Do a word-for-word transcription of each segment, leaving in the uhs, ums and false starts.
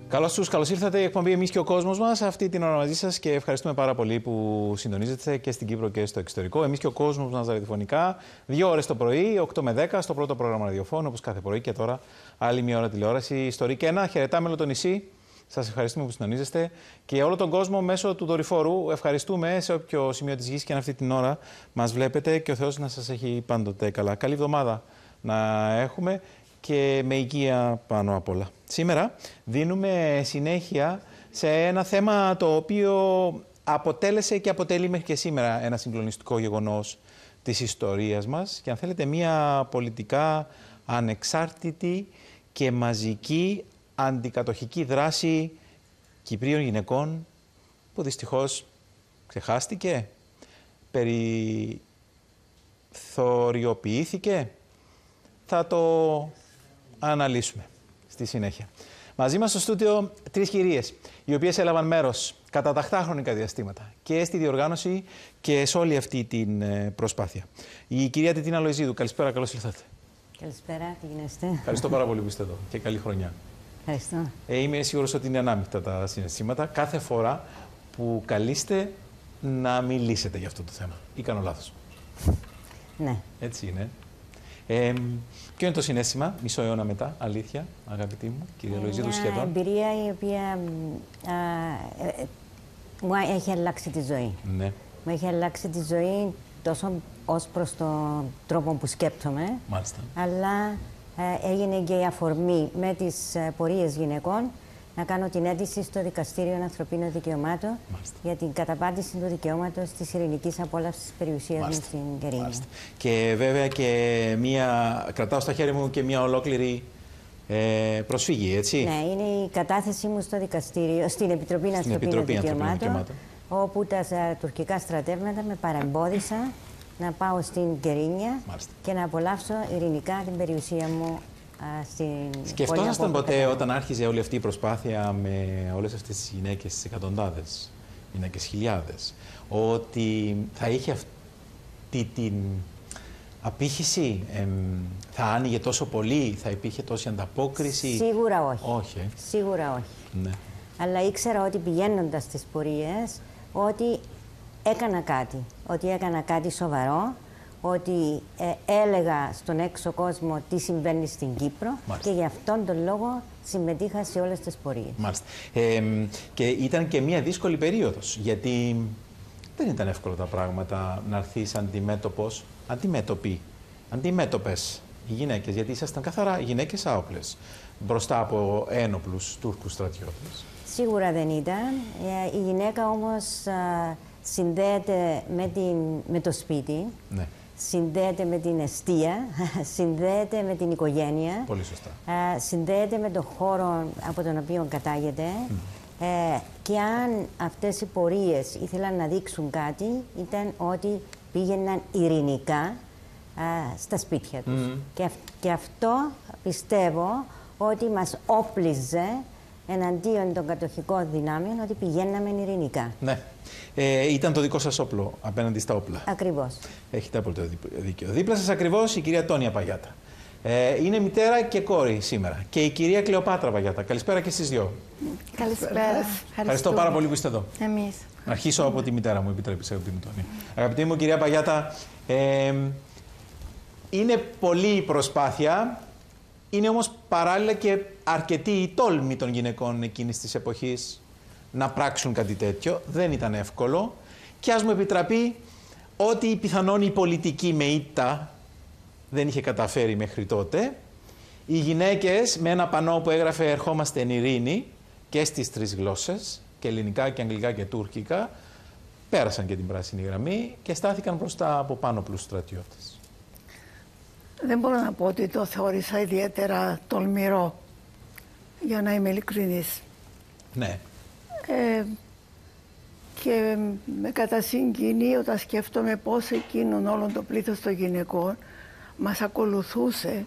Καλώς τους, καλώς ήρθατε. Η εκπομπή «Εμείς και ο κόσμος μας». Αυτή την ώρα μαζί σας και ευχαριστούμε πάρα πολύ που συντονίζετε και στην Κύπρο και στο εξωτερικό. Εμείς και ο κόσμος μας ραδιοφωνικά. Δύο ώρες το πρωί, οκτώ με δέκα, στο πρώτο πρόγραμμα ραδιοφώνου, όπως κάθε πρωί. Και τώρα άλλη μια ώρα τηλεόραση. Ιστορή και ένα. Χαιρετάμε όλο το νησί. Σας ευχαριστούμε που συντονίζεστε. Και όλο τον κόσμο μέσω του δορυφόρου. Ευχαριστούμε σε όποιο σημείο της γης και αν αυτή την ώρα μας βλέπετε. Και ο Θεός να σας έχει πάντοτε καλά. Καλή εβδομάδα να έχουμε και με υγεία πάνω απ' όλα. Σήμερα δίνουμε συνέχεια σε ένα θέμα το οποίο αποτέλεσε και αποτελεί μέχρι και σήμερα ένα συγκλονιστικό γεγονός της ιστορίας μας και αν θέλετε μια πολιτικά ανεξάρτητη και μαζική αντικατοχική δράση Κυπρίων γυναικών που δυστυχώς ξεχάστηκε, περιθωριοποιήθηκε. Θα το αναλύσουμε στη συνέχεια. Μαζί μας στο στούντιο τρεις κυρίες, οι οποίες έλαβαν μέρος κατά τακτά χρονικά διαστήματα και στη διοργάνωση και σε όλη αυτή την προσπάθεια. Η κυρία Τιτίνα Λοϊζίδου, καλησπέρα, καλώς ήρθατε. Καλησπέρα, τι γίνεστε. Ευχαριστώ πάρα πολύ που είστε εδώ και καλή χρονιά. Ευχαριστώ. Ε, είμαι σίγουρος ότι είναι ανάμεικτα τα συναισθήματα κάθε φορά που καλείστε να μιλήσετε για αυτό το θέμα. Ή κάνω λάθος? Ναι. Έτσι είναι. Ε, ποιο είναι το συναίσθημα, μισό αιώνα μετά, αλήθεια, αγαπητή μου, κυρία ε, Λοϊζίδου, σχεδόν? Μια εμπειρία η οποία α, ε, ε, μου έχει αλλάξει τη ζωή. Ναι. Μου έχει αλλάξει τη ζωή τόσο ως προς τον τρόπο που σκέπτομαι, Μάλιστα. αλλά ε, έγινε και η αφορμή με τις ε, πορείες γυναικών να κάνω την αίτηση στο Δικαστήριο Ανθρωπίνων Δικαιωμάτων. Μάλιστα. Για την καταπάτηση του δικαιώματος της ειρηνικής απόλαυσης της περιουσίας μου στην Κερίνια. Μάλιστα. Και βέβαια και μία, κρατάω στα χέρια μου και μία ολόκληρη ε, προσφύγη, έτσι. Ναι, είναι η κατάθεσή μου στο δικαστήριο, στην Επιτροπή Ανθρωπίνων Δικαιωμάτων, όπου τα τουρκικά στρατεύματα με παρεμπόδισαν να πάω στην Κερίνια. Μάλιστα. Και να απολαύσω ειρηνικά την περιουσία μου. Σκεφτόσασταν ποτέ όταν άρχιζε όλη αυτή η προσπάθεια με όλες αυτές τις γυναίκες, τις εκατοντάδες, γυναίκες χιλιάδες, ότι θα είχε αυτή την απήχηση, εμ, θα άνοιγε τόσο πολύ, θα υπήρχε τόση ανταπόκριση? Σίγουρα όχι. Όχι. Ε? Σίγουρα όχι. Ναι. Αλλά ήξερα ότι πηγαίνοντας στις πορείες, ότι έκανα κάτι, ότι έκανα κάτι σοβαρό, ότι ε, έλεγα στον έξω κόσμο τι συμβαίνει στην Κύπρο. Μάλιστα. Και γι' αυτόν τον λόγο συμμετείχα σε όλες τις πορείες. Μάλιστα. Ε, και ήταν και μια δύσκολη περίοδος, γιατί δεν ήταν εύκολο τα πράγματα να έρθεις αντιμέτωπος, αντιμέτωποι, αντιμέτωπες οι γυναίκες, γιατί ήσασταν καθαρά γυναίκες άοπλες μπροστά από ένοπλους Τούρκους στρατιώτες. Σίγουρα δεν ήταν. Ε, η γυναίκα όμως α, συνδέεται με, την, με το σπίτι. Ναι. Συνδέεται με την εστία, συνδέεται με την οικογένεια. Πολύ σωστά. Ε, συνδέεται με τον χώρο από τον οποίο κατάγεται. Mm. Ε, και αν αυτές οι πορείες ήθελαν να δείξουν κάτι, ήταν ότι πήγαιναν ειρηνικά ε, στα σπίτια τους. Mm. Και, αυ και αυτό πιστεύω ότι μας όπλιζε εναντίον των κατοχικών δυνάμεων, ότι πηγαίναμε ειρηνικά. Ναι. Ε, ήταν το δικό σας όπλο απέναντι στα όπλα. Ακριβώς. Έχετε απόλυτο δίκιο. Δίπλα σας ακριβώς η κυρία Τόνια Παγιάτα. Ε, είναι μητέρα και κόρη σήμερα. Και η κυρία Κλεοπάτρα Παγιάτα. Καλησπέρα και στις δυο. Καλησπέρα. Ευχαριστώ πάρα πολύ που είστε εδώ. Εμείς. Να αρχίσω από τη μητέρα μου, επιτρέπεις, αγαπητή μου Τόνια. Αγαπητή μου κυρία Παγιάτα, ε, είναι πολλή η προσπάθεια. Είναι όμως παράλληλα και αρκετή η τόλμη των γυναικών εκείνης της εποχής να πράξουν κάτι τέτοιο. Δεν ήταν εύκολο. Και ας μου επιτραπεί ότι πιθανόν η πολιτική με ήττα δεν είχε καταφέρει μέχρι τότε. Οι γυναίκες με ένα πανό που έγραφε «Ερχόμαστε εν ειρήνη» και στις τρεις γλώσσες, και ελληνικά και αγγλικά και τουρκικά, πέρασαν και την πράσινη γραμμή και στάθηκαν μπροστά από πάνωπλους στρατιώτες. Δεν μπορώ να πω ότι το θεώρησα ιδιαίτερα τολμηρό, για να είμαι ειλικρινής. Ναι. Ε, και με κατασυγκινεί όταν σκέφτομαι πώς εκείνον όλον το πλήθος των γυναικών μας ακολουθούσε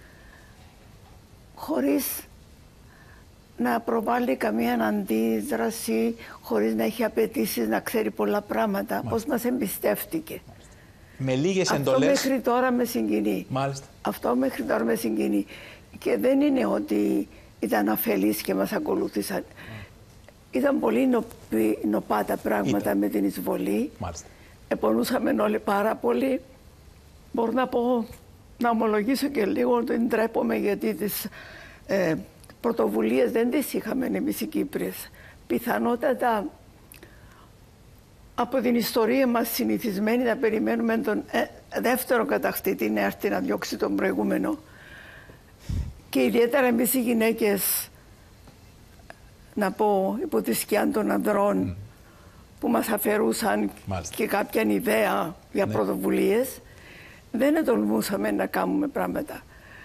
χωρίς να προβάλλει καμία αντίδραση, χωρίς να έχει απαιτήσεις, να ξέρει πολλά πράγματα. Μάλιστα. Πώς μας εμπιστεύτηκε. Μάλιστα. Με λίγες Αυτό εντολές. Αυτό μέχρι τώρα με συγκινεί. Μάλιστα. Αυτό μέχρι τώρα με συγκινεί. Και δεν είναι ότι ήταν αφελείς και μας ακολούθησαν. Ήταν πολύ νοπή, νοπά τα πράγματα ήταν. Με την εισβολή. Μάλιστα. Επονούσαμε όλοι πάρα πολύ. Μπορώ να πω, να ομολογήσω και λίγο, ότι ντρέπομαι, γιατί τις ε, πρωτοβουλίες δεν τις είχαμε εμείς οι Κύπριες. Πιθανότατα από την ιστορία μας συνηθισμένοι να περιμένουμε τον ε, δεύτερο κατακτήτη να έρθει να διώξει τον προηγούμενο. Και ιδιαίτερα εμείς οι γυναίκες, να πω, υπό τη σκιά των ανδρών, mm. που μας αφαιρούσαν Μάλιστα. και κάποια ιδέα για ναι. πρωτοβουλίες, δεν τολμούσαμε να κάνουμε πράγματα.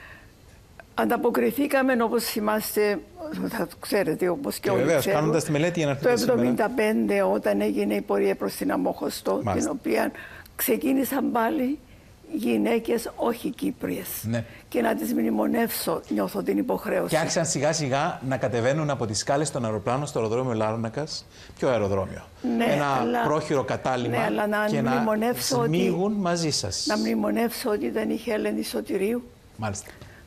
Ανταποκριθήκαμε, όπως θυμάστε, θα το ξέρετε, όπως και, και όλοι βεβαίως, ξέρουν, κάνοντας τη μελέτη για να το εβδομήντα πέντε όταν έγινε η πορεία προς την Αμμόχωστο, την οποία ξεκίνησαν πάλι γυναίκες όχι Κύπριες. Ναι. Και να τις μνημονεύσω, νιώθω την υποχρέωση. Και άρχισαν σιγά σιγά να κατεβαίνουν από τις σκάλες των αεροπλάνων στο αεροδρόμιο Λάρνακας. Ποιο αεροδρόμιο? Ναι, ένα αλλά, πρόχειρο κατάλημα ναι, αλλά να και να σμίγουν μαζί σας. Να μνημονεύσω ότι ήταν η Χέλενη Σωτηρίου. Μάλιστα.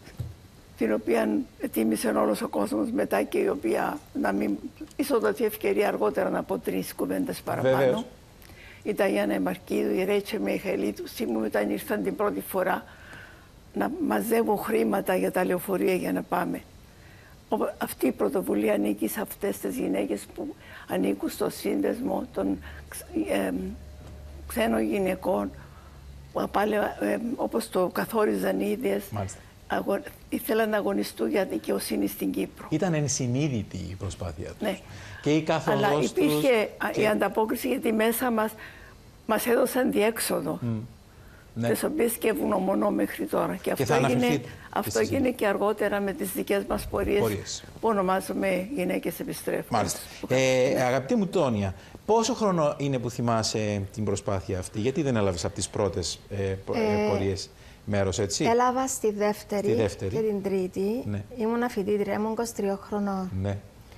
Την οποία τίμησε όλος ο κόσμος μετά και η οποία να μην ίσως δοθεί ευκαιρία αργότερα να πω τρεις κουβέντες παραπάνω. Βεβαίως. Η Ταϊάννα Μαρκίδου, η Ρέτσο Μιχαηλίτου, σήμερα όταν ήρθαν την πρώτη φορά να μαζεύω χρήματα για τα λεωφορεία για να πάμε. Αυτή η πρωτοβουλία ανήκει σε αυτές τις γυναίκες που ανήκουν στο σύνδεσμο των ε, ξένων γυναικών, πάλι, ε, όπως το καθόριζαν οι ίδιες. Μάλιστα. Αγω... ήθελαν να αγωνιστούν για δικαιοσύνη στην Κύπρο. Ήταν ενσυνείδητη η προσπάθεια τους. Ναι. Και η καθοδός Αλλά υπήρχε τους... η ανταπόκριση, γιατί μέσα μας μας έδωσαν διέξοδο, mm. ναι. τις οποίες και ευγνωμονώ μέχρι τώρα. Και, και αυτό, έγινε, αυτό έγινε και αργότερα με τις δικές μας πορείες, πορείες. που ονομάζουμε Γυναίκες Επιστρέφουν. Μάλιστα. Ε, αγαπητή μου Τόνια, πόσο χρόνο είναι που θυμάσαι την προσπάθεια αυτή? Γιατί δεν έλαβες από τις πρώτες ε, ε, πορείες μέρος, έτσι? Έλαβα στη δεύτερη, στη δεύτερη. και την τρίτη. Ναι. Ήμουν φοιτήτρια, ήμουν είκοσι τρία χρονών. Ναι.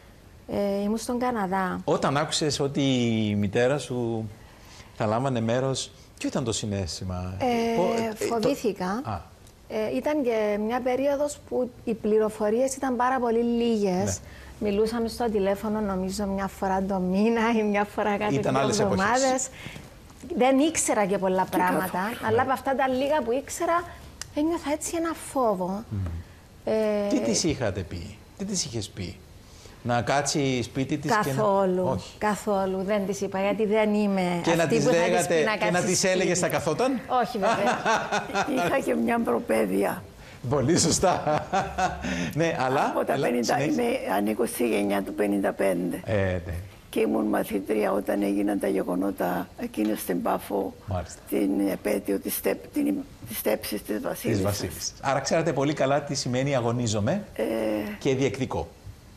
Ε, ήμουν στον Καναδά. Όταν άκουσες ότι η μητέρα σου θα λάμβανε μέρος, ποιο ήταν το συναίσθημα? Ε, φοβήθηκα. Ε, το... ε, ήταν και μια περίοδος που οι πληροφορίες ήταν πάρα πολύ λίγες. Ναι. Μιλούσαμε στο τηλέφωνο, νομίζω, μια φορά το μήνα ή μια φορά κάθε δύο εβδομάδες. Δεν ήξερα και πολλά πράγματα, καθώς, αλλά από αυτά τα λίγα που ήξερα ένιωθα έτσι ένα φόβο. Mm. Ε... Τι της είχατε πει, τι της είχες πει? Να κάτσει σπίτι της? Καθόλου, και να... Όχι. καθόλου. Δεν της είπα, γιατί δεν είμαι και αυτή να της που λέγατε, θα της πει να και να της έλεγες θα καθόταν? Όχι βέβαια. Είχα και μια προπαίδεια. Πολύ σωστά. Ναι, αλλά... Από τα αλλά, πενήντα, είμαι, ανήκω στη γενιά του πενήντα πέντε. Ε, ναι. Και ήμουν μαθήτρια όταν έγιναν τα γεγονότα εκείνο στην Πάφο, Μάλιστα. την επέτειο της, στέπ, την, της στέψης της Βασίλισσας. Της Βασίλισσας. Άρα ξέρατε πολύ καλά τι σημαίνει αγωνίζομαι ε... και διεκδικώ.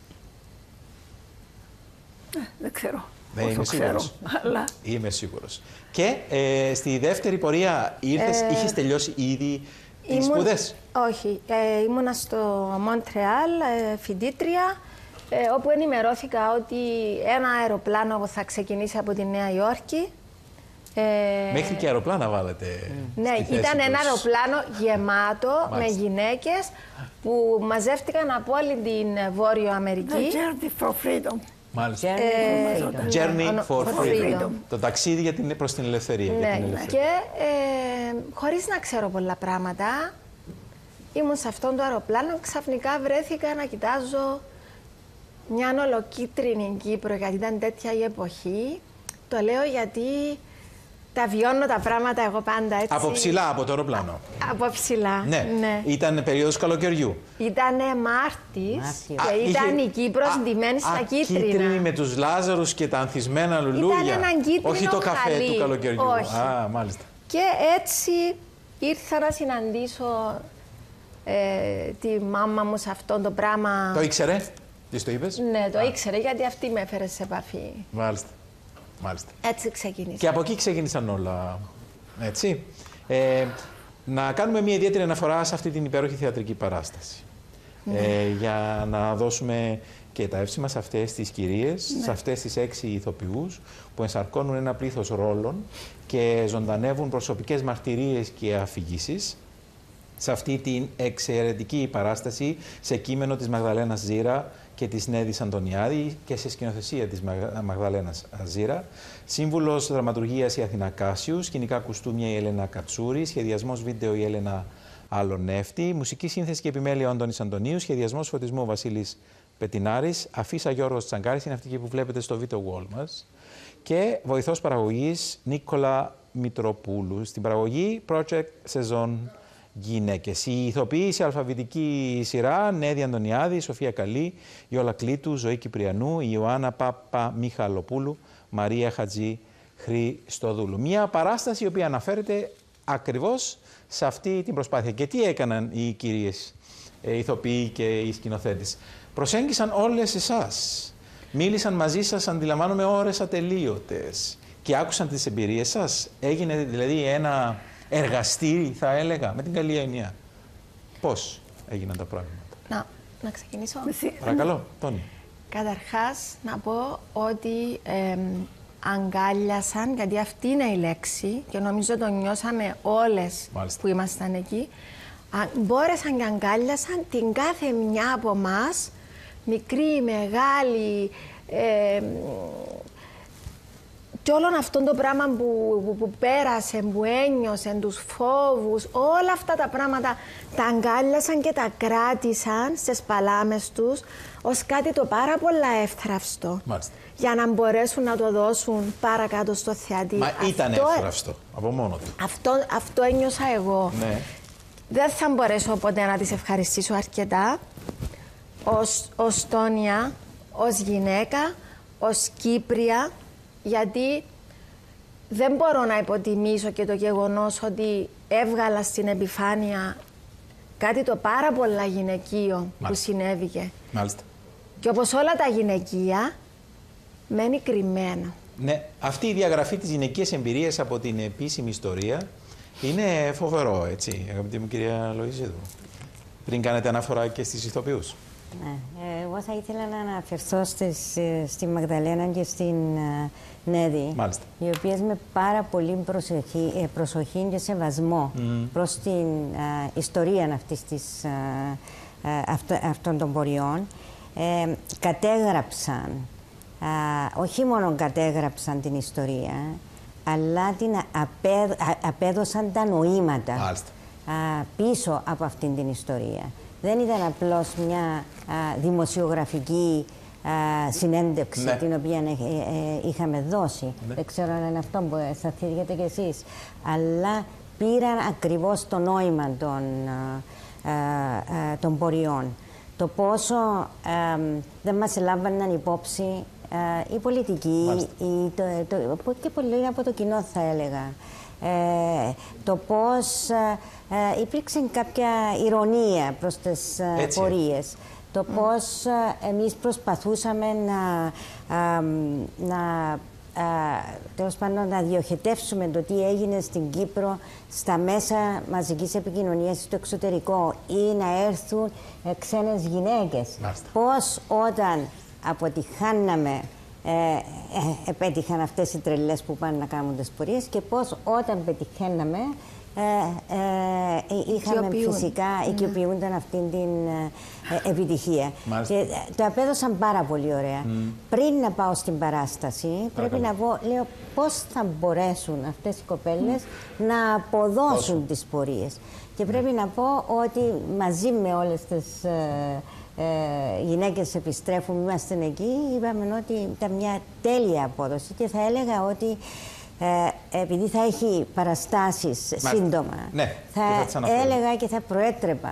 Ε, δεν ξέρω. Δεν είμαι σίγουρος. Αλλά... Είμαι σίγουρος. Και ε, στη δεύτερη πορεία ήρθες, ε... είχες τελειώσει ήδη τις ήμουν... σπουδές? Όχι. Ε, ήμουνα στο Μοντρεάλ, ε, φοιτήτρια, ε, όπου ενημερώθηκα ότι ένα αεροπλάνο θα ξεκινήσει από τη Νέα Υόρκη. Ε, Μέχρι και αεροπλάνα βάλετε. Ναι, ήταν ένα αεροπλάνο γεμάτο Μάλιστα. με γυναίκες που μαζεύτηκαν από όλη την Βόρειο Αμερική. The journey for freedom. Μάλιστα. Journey, ε, for journey for, for freedom. freedom. Το ταξίδι για την, προς την ελευθερία. Ναι, για την ελευθερία. και ε, χωρίς να ξέρω πολλά πράγματα, ήμουν σε αυτόν το αεροπλάνο, ξαφνικά βρέθηκα να κοιτάζω μια ολοκίτρινη Κύπρο, γιατί ήταν τέτοια η εποχή. Το λέω γιατί τα βιώνω τα πράγματα εγώ πάντα έτσι. Από ψηλά, από το αεροπλάνο. Από ψηλά, ναι. ναι. Ήταν περίοδος καλοκαιριού. Ήτανε Μάρτης Μάρτιο. και Α, ήταν είχε... η Κύπρος ντυμένη στα κίτρινα. Κίτρινη με τους Λάζαρους και τα ανθισμένα λουλούδια. Ήταν έναν κίτρινο Όχι το καφέ χαλί. του καλοκαιριού. Όχι. Α, μάλιστα. Και έτσι ήρθα να συναντήσω ε, τη μάμα μου σε αυτό το πράγμα. Το ήξερε? Τι το είπες? Ναι, το Α. ήξερε, γιατί αυτή με έφερε σε επαφή. Μάλιστα. Μάλιστα. Έτσι ξεκίνησε. Και από εκεί ξεκίνησαν όλα. Έτσι. Ε, να κάνουμε μια ιδιαίτερη αναφορά σε αυτή την υπέροχη θεατρική παράσταση. Ναι. Ε, για να δώσουμε και τα εύσημα σε αυτές τις κυρίες, ναι. σε αυτές τις έξι ηθοποιούς που ενσαρκώνουν ένα πλήθος ρόλων και ζωντανεύουν προσωπικές μαρτυρίες και αφηγήσεις σε αυτή την εξαιρετική παράσταση σε κείμενο της Μαγδαλένας Ζήρα και της Νέδης Αντωνιάδη και σε σκηνοθεσία της Μαγδαλένας Ζήρα. Σύμβουλος δραματουργίας η Αθηνά Κάσιου, σκηνικά κουστούμια η Έλενα Κατσούρη, σχεδιασμός βίντεο η Έλενα Αλονεύτη, μουσική σύνθεση και επιμέλεια ο Αντώνης Αντωνίου, σχεδιασμός φωτισμού ο Βασίλης Πετινάρης, αφίσα Γιώργος Τσαγκάρης, είναι αυτή που βλέπετε στο video wall μας, και βοηθός παραγωγής Νίκολα Μητροπούλου. Στην παραγωγή Project Σεζόν Γυναίκες. Η ηθοποιοί σε αλφαβητική σειρά: Νέδη Αντωνιάδη, Σοφία Καλή, Ιόλα Κλήτου, Ζωή Κυπριανού, Ιωάννα Πάπα Μιχαλοπούλου, Μαρία Χατζή Χριστοδούλου. Μια παράσταση η οποία αναφέρεται ακριβώς σε αυτή την προσπάθεια. Και τι έκαναν οι κυρίες ε, ηθοποιοί και οι σκηνοθέτες? Προσέγγισαν όλες εσάς. Μίλησαν μαζί σας, αντιλαμβάνομαι, ώρες ατελείωτες. Και άκουσαν τις εμπειρίες σας. Έγινε δηλαδή ένα εργαστήρι, θα έλεγα, με την καλή έννοια. Πώς έγιναν τα πράγματα? Να, να ξεκινήσω. Παρακαλώ, Τόνι. Καταρχάς, να πω ότι ε, αγκάλιασαν, γιατί αυτή είναι η λέξη και νομίζω το νιώσαμε όλες Μάλιστα. που ήμασταν εκεί. Α, μπόρεσαν και αγκάλιασαν την κάθε μια από εμάς, μικρή, μεγάλη, ε, και όλο αυτό το πράγμα που, που, που πέρασε, που ένιωσε, τους φόβους, όλα αυτά τα πράγματα τα αγκάλιασαν και τα κράτησαν στις παλάμες τους ως κάτι το πάρα πολλά εύθραυστο. Μάλιστα. Για να μπορέσουν να το δώσουν παρακάτω στο θεατή. Μα αυτό, ήταν εύθραυστο από μόνο του. Αυτό, αυτό ένιωσα εγώ. Ναι. Δεν θα μπορέσω ποτέ να τις ευχαριστήσω αρκετά ως, ως Τόνια, ως γυναίκα, ως Κύπρια, γιατί δεν μπορώ να υποτιμήσω και το γεγονός ότι έβγαλα στην επιφάνεια κάτι το πάρα πολλά γυναικείο Μάλιστα. που συνέβηκε. Μάλιστα. Και όπως όλα τα γυναικεία, μένει κρυμμένο. Ναι, αυτή η διαγραφή της γυναικείας εμπειρίας από την επίσημη ιστορία είναι φοβερό, έτσι, αγαπητή μου κυρία Λοϊζίδου. Πριν κάνετε αναφορά και στις ηθοποιούς. Ναι, εγώ θα ήθελα να αναφερθώ στις, στη Μαγδαλένα και στην uh, Νέδη, Μάλιστα. οι οποίες με πάρα πολύ προσοχή, προσοχή και σεβασμό mm. προς την uh, ιστορία αυτής της, uh, uh, αυτο, αυτών των πορειών ε, κατέγραψαν, uh, όχι μόνο κατέγραψαν την ιστορία, αλλά την απέδ, απέδωσαν τα νοήματα uh, πίσω από αυτήν την ιστορία. Δεν ήταν απλώς μια α, δημοσιογραφική α, συνέντευξη ναι. την οποία ε, ε, είχαμε δώσει. Ναι. Δεν ξέρω αν είναι αυτό που θα θίγετε κι εσείς. Αλλά πήραν ακριβώς το νόημα των, α, α, των πορειών. Το πόσο α, δεν μας λάμβαναν υπόψη α, οι πολιτικοί ή το, το, το, και πολύ από το κοινό, θα έλεγα. Ε, το πώς ε, υπήρξε κάποια ηρωνία προς τις ε, πορείες. Το mm. πώς ε, εμείς προσπαθούσαμε να, ε, να, ε, τέλος πάντων, να διοχετεύσουμε το τι έγινε στην Κύπρο στα μέσα μαζικής επικοινωνίας στο εξωτερικό ή να έρθουν ε, ξένες γυναίκες. Μάλιστα. Πώς όταν αποτυχάναμε Ε, ε, επέτυχαν αυτές οι τρελές που πάνε να κάνουν τις πορείες και πώς όταν πετυχαίναμε ε, ε, είχαμε Οικειοποιούν. φυσικά mm. οικειοποιούνταν αυτήν την ε, επιτυχία. Και, το απέδωσαν πάρα πολύ ωραία. Mm. Πριν να πάω στην παράσταση, πρέπει Άχα. να πω, λέω, πώς θα μπορέσουν αυτές οι κοπέλες mm. να αποδώσουν Όσο. τις πορείες. Και πρέπει mm. να πω ότι μαζί με όλες τις ε, Ε, γυναίκες επιστρέφουν, είμαστε εκεί, είπαμε ότι ήταν μια τέλεια απόδοση και θα έλεγα ότι ε, επειδή θα έχει παραστάσεις Μάλιστα. σύντομα, ναι, θα, θα έλεγα και θα προέτρεπα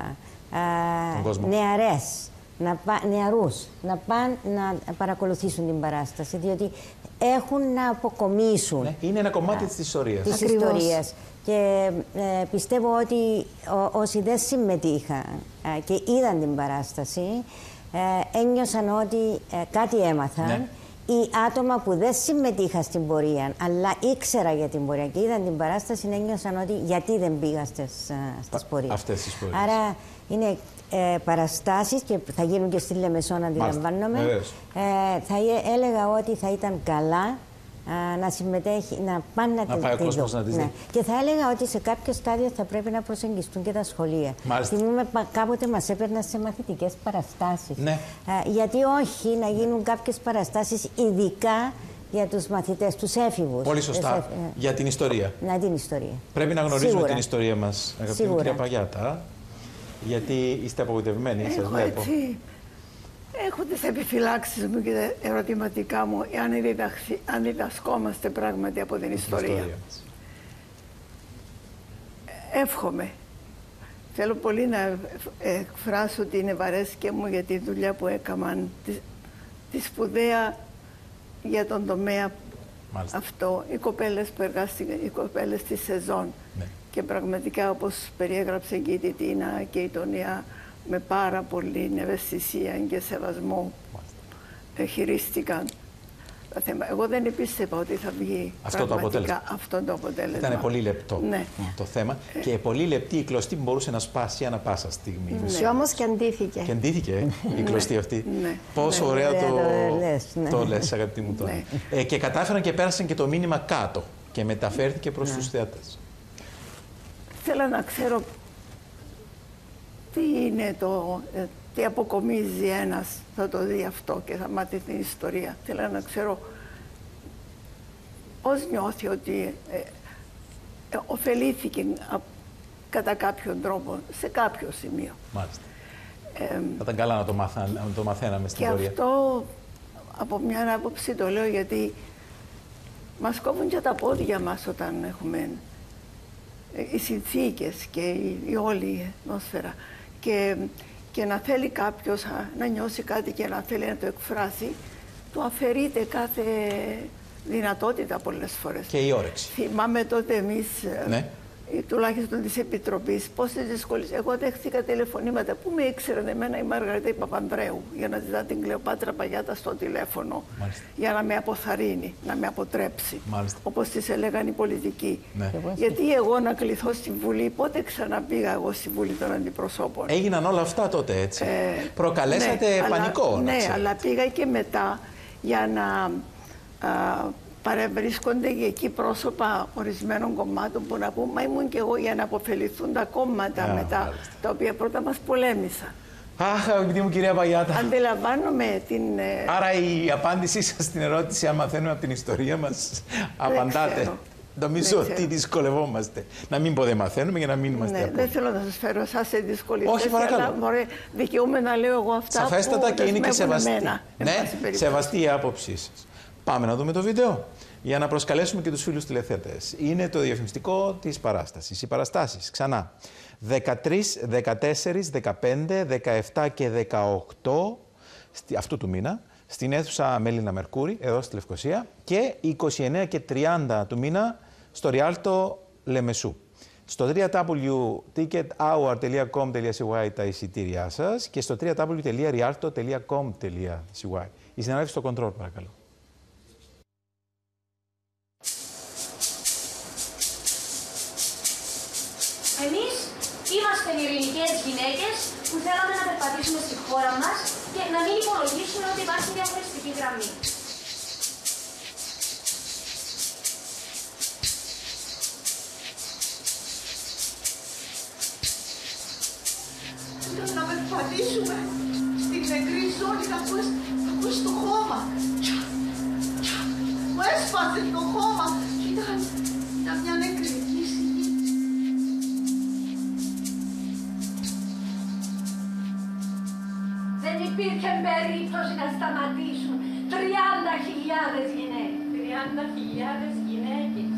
ε, νεαρές, να πά, νεαρούς να πάνε να παρακολουθήσουν την παράσταση, διότι έχουν να αποκομίσουν. Ναι, είναι ένα κομμάτι α, της ιστορίας. Της ιστορίας. Και ε, πιστεύω ότι ό, όσοι δεν συμμετείχαν ε, και είδαν την παράσταση ε, ένιωσαν ότι ε, κάτι έμαθαν. Ναι. Οι άτομα που δεν συμμετείχαν στην πορεία, αλλά ήξερα για την πορεία και είδαν την παράσταση, ένιωσαν ότι γιατί δεν πήγα στις, στις πορείες. Αυτές τις πορείες. Άρα είναι ε, παραστάσεις και θα γίνουν και στη Λεμεσό, αντιλαμβάνομαι. Ε, θα έλεγα ότι θα ήταν καλά να συμμετέχει, να πάνε να, να πάει ο κόσμος να τις δει. Ναι. Και θα έλεγα ότι σε κάποιο στάδιο θα πρέπει να προσεγγιστούν και τα σχολεία. Μάλιστα. Θυμούμε κάποτε μας έπαιρναν σε μαθητικές παραστάσεις. Ναι. Ε, γιατί όχι να γίνουν κάποιες παραστάσεις ειδικά για τους μαθητές, τους έφηβους. Πολύ σωστά. Εφ... Για την ιστορία. Να την ιστορία. Πρέπει να γνωρίζουμε Σίγουρα. την ιστορία μας, αγαπητή κυρία Παγιάτα. Γιατί είστε απογοητευμένοι, σας Έχω βλέπω. έτσι, έχω τις επιφυλάξεις μου και τα ερωτηματικά μου, αν, διδαχθη, αν διδασκόμαστε πράγματι από την ιστορία. ιστορία Εύχομαι. Θέλω πολύ να εκφράσω την ευαρέσκεια μου για τη δουλειά που έκαναν, τη, τη σπουδαία για τον τομέα. Μάλιστα. Αυτό, οι κοπέλες που εργάστηκαν, οι κοπέλες της σεζόν. Ναι. Και πραγματικά, όπως περιέγραψε και η Τιτίνα και η Τονία, με πάρα πολύ ευαισθησία και σεβασμό χειρίστηκαν τα θέματα. Εγώ δεν πίστευα ότι θα βγει αυτό το αποτέλεσμα. Αυτό το αποτέλεσμα. Ήταν πολύ λεπτό ναι. το θέμα ε. και πολύ λεπτή η κλωστή που μπορούσε να σπάσει ανά πάσα στιγμή. Ναι. Και όμως και αντίθηκε. Και αντίθηκε η κλωστή αυτή. Ναι. Πόσο ναι. ωραία ναι. το, το λες, ναι. το λες, αγαπητή μου Τόνη. Ναι. Ε, και κατάφεραν και πέρασαν και το μήνυμα κάτω και μεταφέρθηκε προς ναι. τους θεατές. Θέλω να ξέρω τι είναι το, τι αποκομίζει ένας, θα το δει αυτό και θα μάθει την ιστορία. Θέλω να ξέρω πώς νιώθει ότι ε, ε, ωφελήθηκε α, κατά κάποιον τρόπο, σε κάποιο σημείο. Μάλιστα. Ε, θα ήταν καλά να το, μαθα, να το μαθαίναμε στην και πορεία. Και αυτό από μια άποψη το λέω γιατί μας κόβουν και τα πόδια μας όταν έχουμε οι συνθήκες και η, η όλη ατμόσφαιρα. Και, και να θέλει κάποιος να νιώσει κάτι και να θέλει να το εκφράσει, του αφαιρείται κάθε δυνατότητα πολλές φορές. Και η όρεξη. Θυμάμαι τότε εμείς, ναι. τουλάχιστον της Επιτροπής, πόσες δυσκολίες. Εγώ δέχτηκα τηλεφωνήματα που με ήξεραν εμένα η Μαργαρίτα η Παπανδρέου για να ζητά την Κλεοπάτρα Παγιάτα στο τηλέφωνο. Μάλιστα. Για να με αποθαρρύνει, να με αποτρέψει. Μάλιστα. Όπως τις έλεγαν οι πολιτικοί. Ναι. Γιατί εγώ να κληθώ στη Βουλή, πότε ξαναπήγα εγώ στη Βουλή των Αντιπροσώπων. Έγιναν όλα αυτά τότε έτσι. Ε, Προκαλέσατε ναι, πανικό. Αλλά, ναι, ξέρετε. αλλά πήγα και μετά για να. Α, παρευρίσκονται και εκεί πρόσωπα ορισμένων κομμάτων που να πούμε, μα ήμουν και εγώ για να αποφεληθούν τα κόμματα yeah, μετά, μάλιστα. Τα οποία πρώτα μας πολέμησαν. Αχ, αγαπητή μου κυρία Παγιάτα. Αντιλαμβάνομαι την... Άρα η απάντησή σας στην ερώτηση, αν μαθαίνουμε από την ιστορία μας, απαντάτε. Ξέρω. Νομίζω ότι δυσκολευόμαστε. Να μην πω δεν μαθαίνουμε για να μην είμαστε ναι, απόλυτοι. Δεν θέλω να σας φέρω εσάς σε δυσκολίες. Όχι, παρακαλώ. Αλλά μωρέ, δικαιούμαι να λέω εγώ αυτά. Σαφέστατα που και είναι και σεβαστή. Εμένα, ναι, σεβαστή η άποψή σας. Πάμε να δούμε το βίντεο για να προσκαλέσουμε και τους φίλους τηλεθεατές. Είναι το διαφημιστικό της παράστασης. Οι παραστάσεις, ξανά, δεκατρείς, δεκατέσσερις, δεκαπέντε, δεκαεπτά και δεκαοκτώ αυτού του μήνα στην αίθουσα Μέλινα Μερκούρη, εδώ στη Λευκοσία, και είκοσι εννέα και τριάντα του μήνα στο Ριάλτο Λεμεσού. Στο double-u double-u double-u τελεία ticket hour τελεία com τελεία c y τα εισιτήριά σας και στο double-u double-u double-u τελεία rialto τελεία com τελεία c y. Η συνάδελφη στο control, παρακαλώ. Εμείς είμαστε οι ελληνικές γυναίκες που θέλαμε να περπατήσουμε στη χώρα μας και να μην υπολογίσουμε ότι υπάρχει διαχωριστική γραμμή. Να περπατήσουμε στην νεκρή ζώνη, να ακούς, να ακούς το χώμα. Μου έσπασε το χώμα. Ήταν, ήταν μια νεκρική στιγμή. Δεν υπήρχε περίπτωση να σταματήσουν τριάντα χιλιάδες γυναίκες. τριάντα χιλιάδες γυναίκες.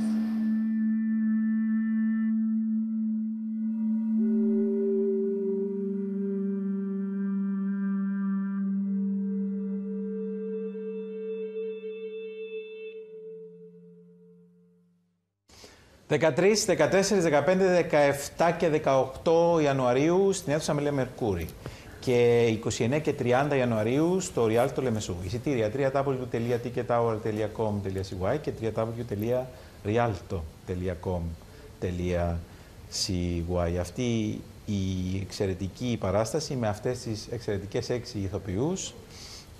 δεκατρείς, δεκατέσσερις, δεκαπέντε, δεκαεπτά και δεκαοκτώ Ιανουαρίου στην αίθουσα Μέλινα Μερκούρη και είκοσι εννέα και τριάντα Ιανουαρίου στο Ριάλτο Λεμεσού. Εισιτήρια double-u double-u double-u τελεία ticket hour τελεία com τελεία c y και double-u double-u double-u τελεία rialto τελεία com τελεία c y. Αυτή η εξαιρετική παράσταση με αυτές τις εξαιρετικές έξι ηθοποιούς και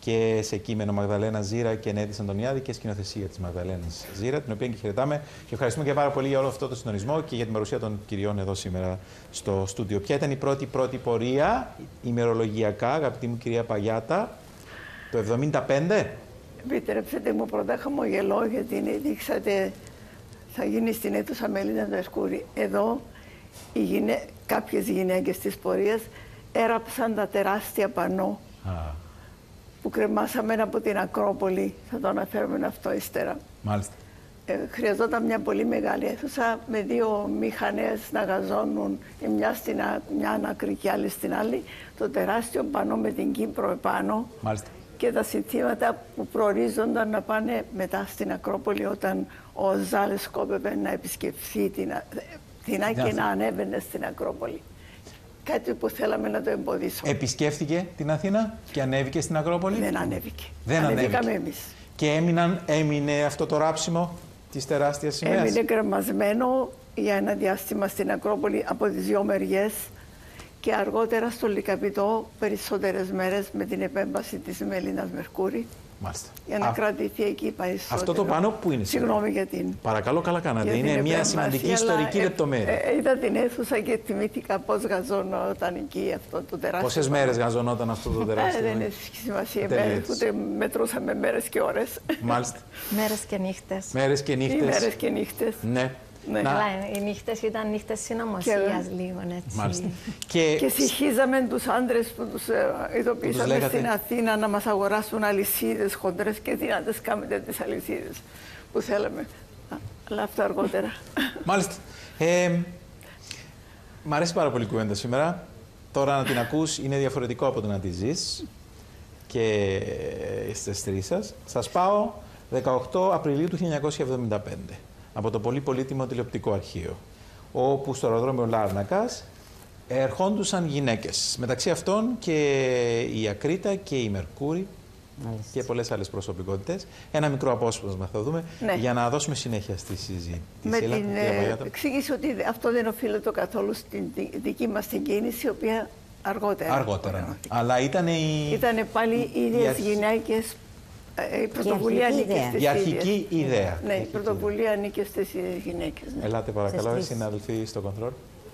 και σε κείμενο Μαγδαλένα Ζήρα και Νέτης Αντωνιάδη και σκηνοθεσία της Μαγδαλένας Ζήρα, την οποία και χαιρετάμε και ευχαριστούμε και πάρα πολύ για όλο αυτό το συντονισμό και για την παρουσία των κυριών εδώ σήμερα στο στούντιο. Ποια ήταν η πρώτη πρώτη πορεία ημερολογιακά, αγαπητή μου κυρία Παγιάτα, το εβδομήντα πέντε? Επιτρέψτε μου πρώτα χαμογελώ γιατί δείξατε θα γίνει στην αίθουσα Μελίνα Μερκούρη. Εδώ οι γυναί... κάποιες γυναίκες της πορείας έραψαν τα τεράστια πανό Α. που κρεμάσαμε από την Ακρόπολη. Θα το αναφέρουμε αυτό ύστερα. Μάλιστα. Ε, χρειαζόταν μια πολύ μεγάλη αίθουσα με δύο μηχανές να γαζώνουν η μια στην μια άκρη και άλλη στην άλλη. Το τεράστιο πανό με την Κύπρο επάνω. Μάλιστα. Και τα συνθήματα που προορίζονταν να πάνε μετά στην Ακρόπολη όταν ο Ζάλ σκόπευε να επισκεφθεί την Αθήνα και να ανέβαινε στην Ακρόπολη. Κάτι που θέλαμε να το εμποδίσουμε. Επισκέφθηκε την Αθήνα και ανέβηκε στην Ακρόπολη? Δεν ανέβηκε. Δεν ανέβηκαμε εμείς. Και έμειναν, έμεινε αυτό το ράψιμο της τεράστιας σημαίας? Έμεινε κρεμασμένο για ένα διάστημα στην Ακρόπολη από τις δύο μεριές. Και αργότερα στο Λυκαπητό περισσότερες μέρες με την επέμβαση της Μελίνας Μερκούρη. Μάλιστα. Για να Α... κρατηθεί εκεί περισσότερο. Αυτό το πάνω που είναι? Συγγνώμη για την... Παρακαλώ, καλά κάνατε. Είναι μια σημαντική ιστορική ε, λεπτομέρεια. Ε, ε, είδα την αίθουσα και θυμήθηκα πώς γαζωνόταν εκεί αυτό το τεράστιο. Πόσες μέρες γαζωνόταν αυτό το τεράστιο? Δεν έχει σημασία. Μέρες, ούτε μετρούσαμε μέρες και ώρες. Μάλιστα. Μέρες και νύχτες. Μέρες και νύχτες. Μέρες και νύχτες. Ναι. Ναι. Αλλά οι νύχτες ήταν νύχτες συνωμοσίας και... λίγο έτσι. Μάλιστα. Και, και συγχύζαμε τους άντρες που τους ε, ειδοποιήσαμε λέγατε... στην Αθήνα να μας αγοράσουν αλυσίδες χοντρές και τι να τις κάνετε τις αλυσίδες που θέλαμε. Αλλά αυτό αργότερα. Μάλιστα. Ε, μ' αρέσει πάρα πολύ η κουβέντα σήμερα. Τώρα να την ακούς είναι διαφορετικό από το να τη ζεις και στις τρεις σας. Σας πάω δεκαοκτώ Απριλίου του χίλια εννιακόσια εβδομήντα πέντε. Από το πολύ πολύτιμο τηλεοπτικό αρχείο, όπου στο αεροδρόμιο Λάρνακας ερχόντουσαν γυναίκες. Μεταξύ αυτών και η Ακρίτα και η Μερκούρη Μάλιστα. και πολλές άλλες προσωπικότητες. Ένα μικρό απόσπασμα θα δούμε ναι. για να δώσουμε συνέχεια στη συζήτηση. Με Έλα, την ε, εξήγηση ότι αυτό δεν οφείλεται καθόλου στην δική μας την κίνηση, η οποία αργότερα. Αργότερα. Αλλά ήταν οι... Ήτανε πάλι οι ίδιες οι... γυναίκες. Η πρωτοβουλία ανήκε στις Η αρχική ιδέα. Ναι, η πρωτοβουλία ανήκε στις γυναίκες. Ναι. Ελάτε παρακαλώ, συνάδελφοι στο κοντρόλ.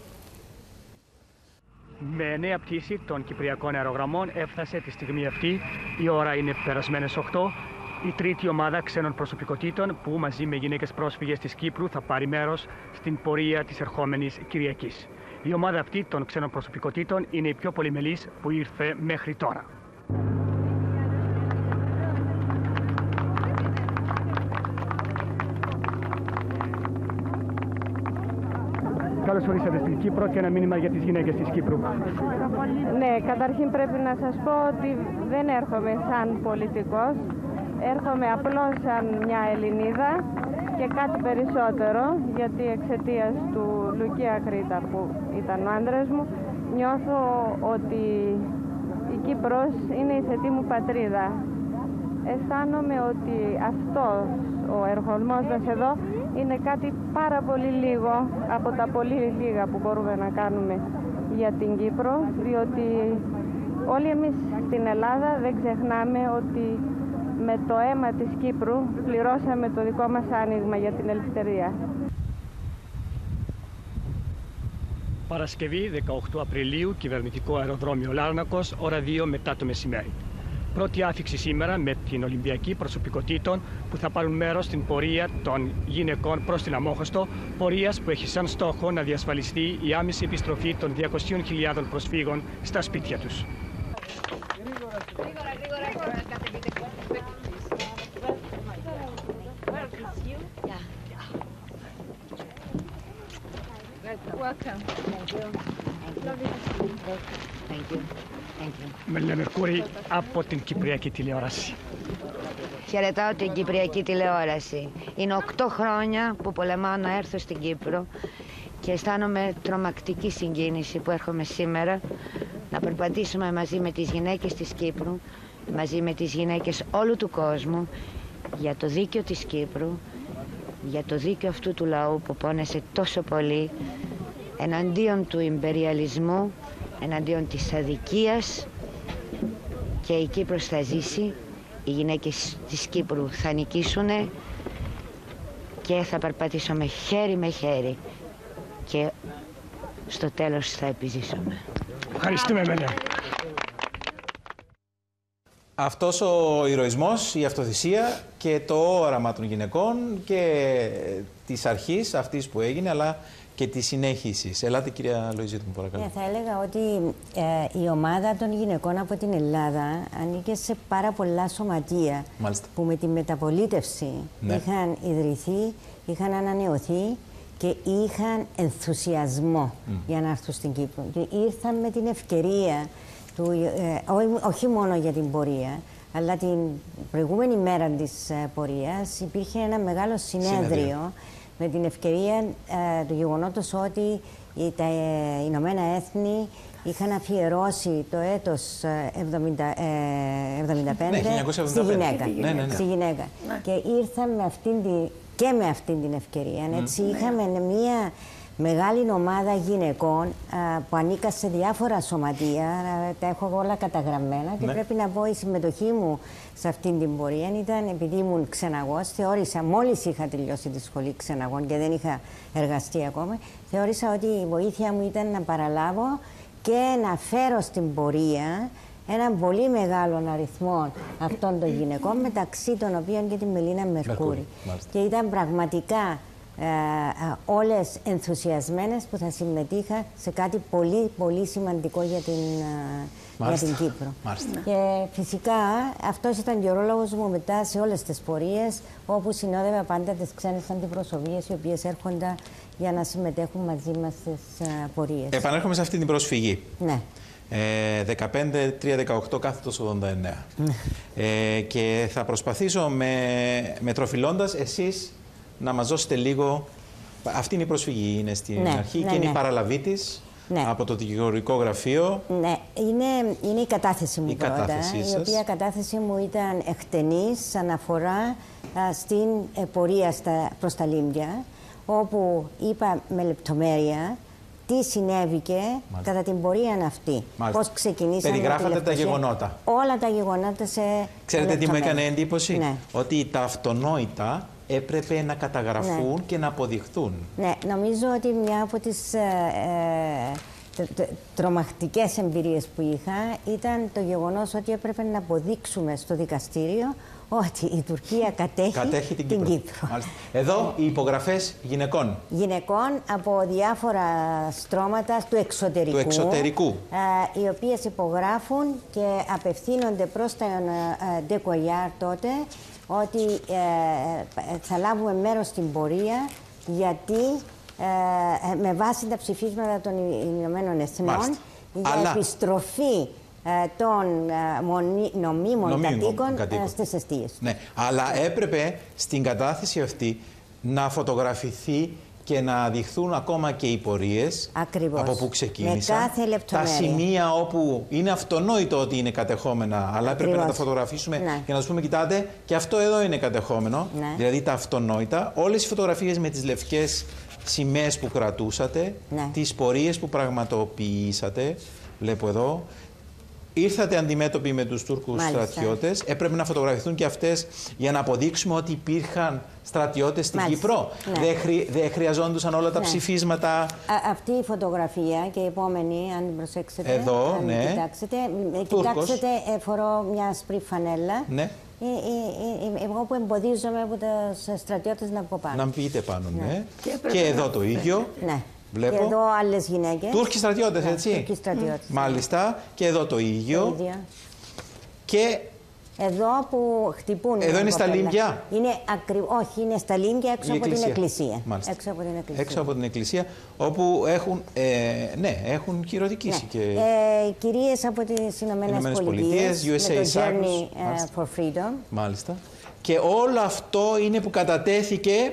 Με νέα πτήση των Κυπριακών αερογραμμών έφτασε τη στιγμή αυτή, η ώρα είναι περασμένες οκτώ, η τρίτη ομάδα ξένων προσωπικότητων που μαζί με γυναίκες πρόσφυγες της Κύπρου θα πάρει μέρος στην πορεία της ερχόμενης Κυριακής. Η ομάδα αυτή των ξένων προσωπικότητων είναι η πιο πολυμελής που ήρθε μέχρι τώρα. Καλώς ορίσατε στην Κύπρο και ένα μήνυμα για τις γυναίκες της Κύπρου. Ναι, καταρχήν πρέπει να σας πω ότι δεν έρχομαι σαν πολιτικός. Έρχομαι απλώς σαν μια Ελληνίδα και κάτι περισσότερο, γιατί εξαιτίας του Λουκία Ακρίτα που ήταν ο άντρας μου, νιώθω ότι η Κύπρος είναι η θετή μου πατρίδα. Αισθάνομαι ότι αυτός ο ερχομός μας εδώ είναι κάτι πάρα πολύ λίγο από τα πολύ λίγα που μπορούμε να κάνουμε για την Κύπρο, διότι όλοι εμείς στην Ελλάδα δεν ξεχνάμε ότι με το αίμα της Κύπρου πληρώσαμε το δικό μας άνοιγμα για την ελευθερία. Παρασκευή δεκαοκτώ Απριλίου, κυβερνητικό αεροδρόμιο Λάρνακος, ώρα δύο μετά το μεσημέρι. Πρώτη άφιξη σήμερα με την Ολυμπιακή προσωπικότητων που θα πάρουν μέρος στην πορεία των γυναικών προς την Αμόχωστο, πορείας που έχει σαν στόχο να διασφαλιστεί η άμεση επιστροφή των διακοσίων χιλιάδων προσφύγων στα σπίτια τους. Μελίνα Μερκούρη από την Κυπριακή τηλεόραση. Χαιρετάω την Κυπριακή τηλεόραση. Είναι οκτώ χρόνια που πολεμάω να έρθω στην Κύπρο και αισθάνομαι τρομακτική συγκίνηση που έρχομαι σήμερα να περπατήσουμε μαζί με τις γυναίκες της Κύπρου, μαζί με τις γυναίκες όλου του κόσμου για το δίκαιο της Κύπρου, για το δίκαιο αυτού του λαού που πόνεσε τόσο πολύ εναντίον του ιμπεριαλισμού, εναντίον της αδικίας και η Κύπρος θα ζήσει, οι γυναίκες της Κύπρου θα νικήσουν και θα περπατήσουμε χέρι με χέρι και στο τέλος θα επιζήσουμε. Ευχαριστούμε, Μελέ. Αυτός ο ηρωισμός, η αυτοθυσία και το όραμα των γυναικών και της αρχής αυτής που έγινε, αλλά και τη συνέχισης. Ελάτε, κυρία Λοϊζίτου, μου παρακαλώ. Ναι, θα έλεγα ότι ε, η ομάδα των γυναικών από την Ελλάδα ανήκε σε πάρα πολλά σωματεία. Μάλιστα. Που με τη μεταπολίτευση ναι. είχαν ιδρυθεί, είχαν ανανεωθεί και είχαν ενθουσιασμό mm. για να έρθουν στην Κύπρο. Και ήρθαν με την ευκαιρία του, ε, ό, όχι μόνο για την πορεία, αλλά την προηγούμενη μέρα της ε, πορείας υπήρχε ένα μεγάλο συνέδριο, συνέδριο. με την ευκαιρία ε, του γεγονότος ότι οι, τα ε, Ηνωμένα Έθνη είχαν αφιερώσει το έτος εβδομήντα πέντε ναι, στη γυναίκα. Ναι, ναι, ναι. Στη γυναίκα. Ναι. Και ήρθαν με αυτήν τη, και με αυτήν την ευκαιρία. Mm. Έτσι mm. είχαμε μια μεγάλη ομάδα γυναικών α, που ανήκα σε διάφορα σωματεία, α, τα έχω όλα καταγραμμένα και ναι. πρέπει να πω η συμμετοχή μου σε αυτήν την πορεία ήταν επειδή ήμουν ξεναγός, θεώρησα, μόλις είχα τελειώσει τη σχολή ξεναγών και δεν είχα εργαστεί ακόμα, θεώρησα ότι η βοήθεια μου ήταν να παραλάβω και να φέρω στην πορεία έναν πολύ μεγάλο αριθμό αυτών των γυναικών, μεταξύ των οποίων και τη Μελίνα Μερκούρη. Και ήταν πραγματικά Ε, ε, όλες ενθουσιασμένες που θα συμμετείχα σε κάτι πολύ πολύ σημαντικό για την, ε, για την Κύπρο. Μάλιστα. Και φυσικά αυτός ήταν και ο ρόλος μου μετά σε όλες τις πορείες, όπου συνόδευα πάντα τις ξένες αντιπροσωπείες οι οποίες έρχονταν για να συμμετέχουν μαζί μας στις ε, πορείες. Επανέρχομαι σε αυτή την προσφυγή. Ναι. Ε, δεκαπέντε τρία δεκαοκτώ κάθετος ογδόντα εννέα. ε, και θα προσπαθήσω με, με τροφιλώντας εσείς να μας δώσετε λίγο. Αυτή είναι η προσφυγή, είναι στην ναι, αρχή ναι, και είναι ναι. η παραλαβή της ναι. από το δικηγορικό γραφείο. Ναι, είναι, είναι η κατάθεση μου η πρώτα, κατάθεσή η οποία κατάθεση μου ήταν εκτενής, αναφορά α, στην ε, πορεία στα, προς τα Λίμβια, όπου είπα με λεπτομέρεια τι συνέβηκε Μάλιστα. κατά την πορεία αυτή. Μάλιστα. Πώς ξεκινήσαμε. Περιγράφατε τα γεγονότα. Όλα τα γεγονότα σε. Ξέρετε τι μου έκανε εντύπωση, ναι. ότι τα αυτονόητα έπρεπε να καταγραφούν ναι. και να αποδειχθούν. Ναι, νομίζω ότι μια από τις ε, ε, τρομακτικές εμπειρίες που είχα ήταν το γεγονός ότι έπρεπε να αποδείξουμε στο δικαστήριο ότι η Τουρκία κατέχει, κατέχει την, την Κύπρο. Κύπρο. Εδώ οι υπογραφές γυναικών. Γυναικών από διάφορα στρώματα του εξωτερικού. Του εξωτερικού. Ε, οι οποίες υπογράφουν και απευθύνονται προς τα Ντεκοϊάρ τότε ότι ε, θα λάβουμε μέρος στην πορεία γιατί ε, με βάση τα ψηφίσματα των Ηνωμένων Εθνών για Αλλά... επιστροφή των νομίμων, νομίμων κατοίκων, κατοίκων στις εστίες. Ναι, αλλά έπρεπε στην κατάθεση αυτή να φωτογραφηθεί και να δειχθούν ακόμα και οι πορείες από που ξεκίνησαν. Με κάθε λεπτομέρεια. Τα σημεία όπου είναι αυτονόητο ότι είναι κατεχόμενα, αλλά Ακριβώς. έπρεπε να τα φωτογραφίσουμε ναι. για να τους πούμε, κοιτάτε, και αυτό εδώ είναι κατεχόμενο. Ναι. Δηλαδή τα αυτονόητα. Όλες οι φωτογραφίες με τις λευκές σημαίες που κρατούσατε, ναι. τις πορείες που πραγματοποιήσατε, βλέπω εδώ. Ήρθατε αντιμέτωποι με τους Τούρκους Μάλιστα. στρατιώτες. Έπρεπε να φωτογραφηθούν και αυτές για να αποδείξουμε ότι υπήρχαν στρατιώτες στην Μάλιστα. Κύπρο. Ναι. Δεν χρει... δε χρειαζόντουσαν όλα τα ναι. ψηφίσματα. Α, αυτή η φωτογραφία και η επόμενη, αν την προσέξετε, Εδώ, αν ναι. κοιτάξετε, κοιτάξτε, φορώ μια άσπρη φανέλα. Ναι. Ε, ε, ε, εγώ που εμποδίζομαι από τους στρατιώτες να πω πάνω. Να πείτε πάνω, ναι. ναι. Και, και εδώ το ίδιο. Ναι. Βλέπω. Και εδώ άλλες γυναίκες. Τούρκοι στρατιώτες, ναι, έτσι. Τούρκοι στρατιώτες. Μάλιστα. Και εδώ το ίδιο. Το ίδιο. Και εδώ που χτυπούν. Εδώ είναι στα Λίμβια. Είναι ακρι... Όχι, είναι στα Λίμβια έξω από την εκκλησία. Μάλιστα. Έξω από την εκκλησία. Έξω από την εκκλησία, όπου έχουν, ε, ναι, έχουν κυριοδικήσει. Ναι. Και... Ε, κυρίες από τις Ηνωμένες Πολιτείες, με το Journey uh, for Freedom. Μάλιστα. Και όλο αυτό είναι που κατατέθηκε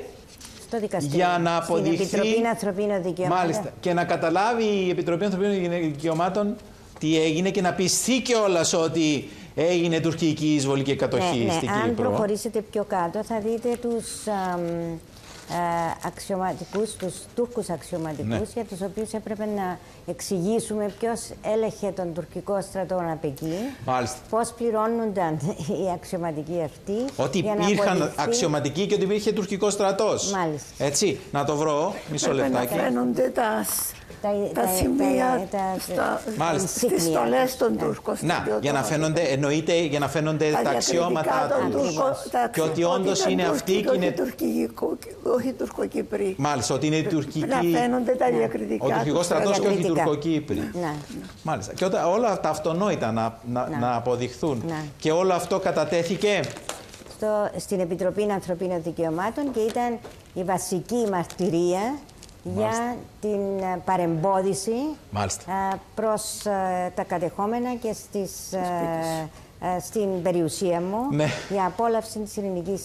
για να αποδειχθεί. Στην Επιτροπή Ανθρωπίνων Δικαιωμάτων. Μάλιστα. Και να καταλάβει η Επιτροπή Ανθρωπίνων Δικαιωμάτων τι έγινε και να πιστεί κιόλας ότι έγινε τουρκική εισβολή και κατοχή ναι, ναι. στην Κύπρο. Αν προχωρήσετε πιο κάτω θα δείτε τους, α, αξιωματικούς, τους Τούρκους αξιωματικούς, ναι. για τους οποίους έπρεπε να εξηγήσουμε ποιος έλεγχε τον τουρκικό στρατό από εκεί, πώς πληρώνονταν οι αξιωματικοί αυτοί. Ότι υπήρχαν αποδειχθεί... αξιωματικοί και ότι υπήρχε τουρκικό στρατός. Μάλιστα. Έτσι, να το βρω, μισό λεπτάκι. Φαίνονται τα, τα, τα σημεία στις στολές των Τούρκων. Να, για να φαίνονται, εννοείται, για να φαίνονται τα, τα αξιώματα τους. Και ότι όντως είναι αυτοί και είναι... Όχι τουρκοκύπροι. Μάλιστα, ότι είναι η τουρκική... Να φαίνονται τα διακριτικά. Ο τουρκικός στρατός και όχι οι τουρκοκύπροι. Μάλιστα. Και όταν όλα τα αυτονόητα να, να, να. να αποδειχθούν. Να. Και όλο αυτό κατατέθηκε... Στο, στην Επιτροπή Ανθρωπίνων Δικαιωμάτων και ήταν η βασική μαρτυρία για Μάλιστα. την παρεμπόδιση Μάλιστα. προς τα κατεχόμενα και στις, α, στην περιουσία μου, ναι. για απόλαυση της ειρηνικής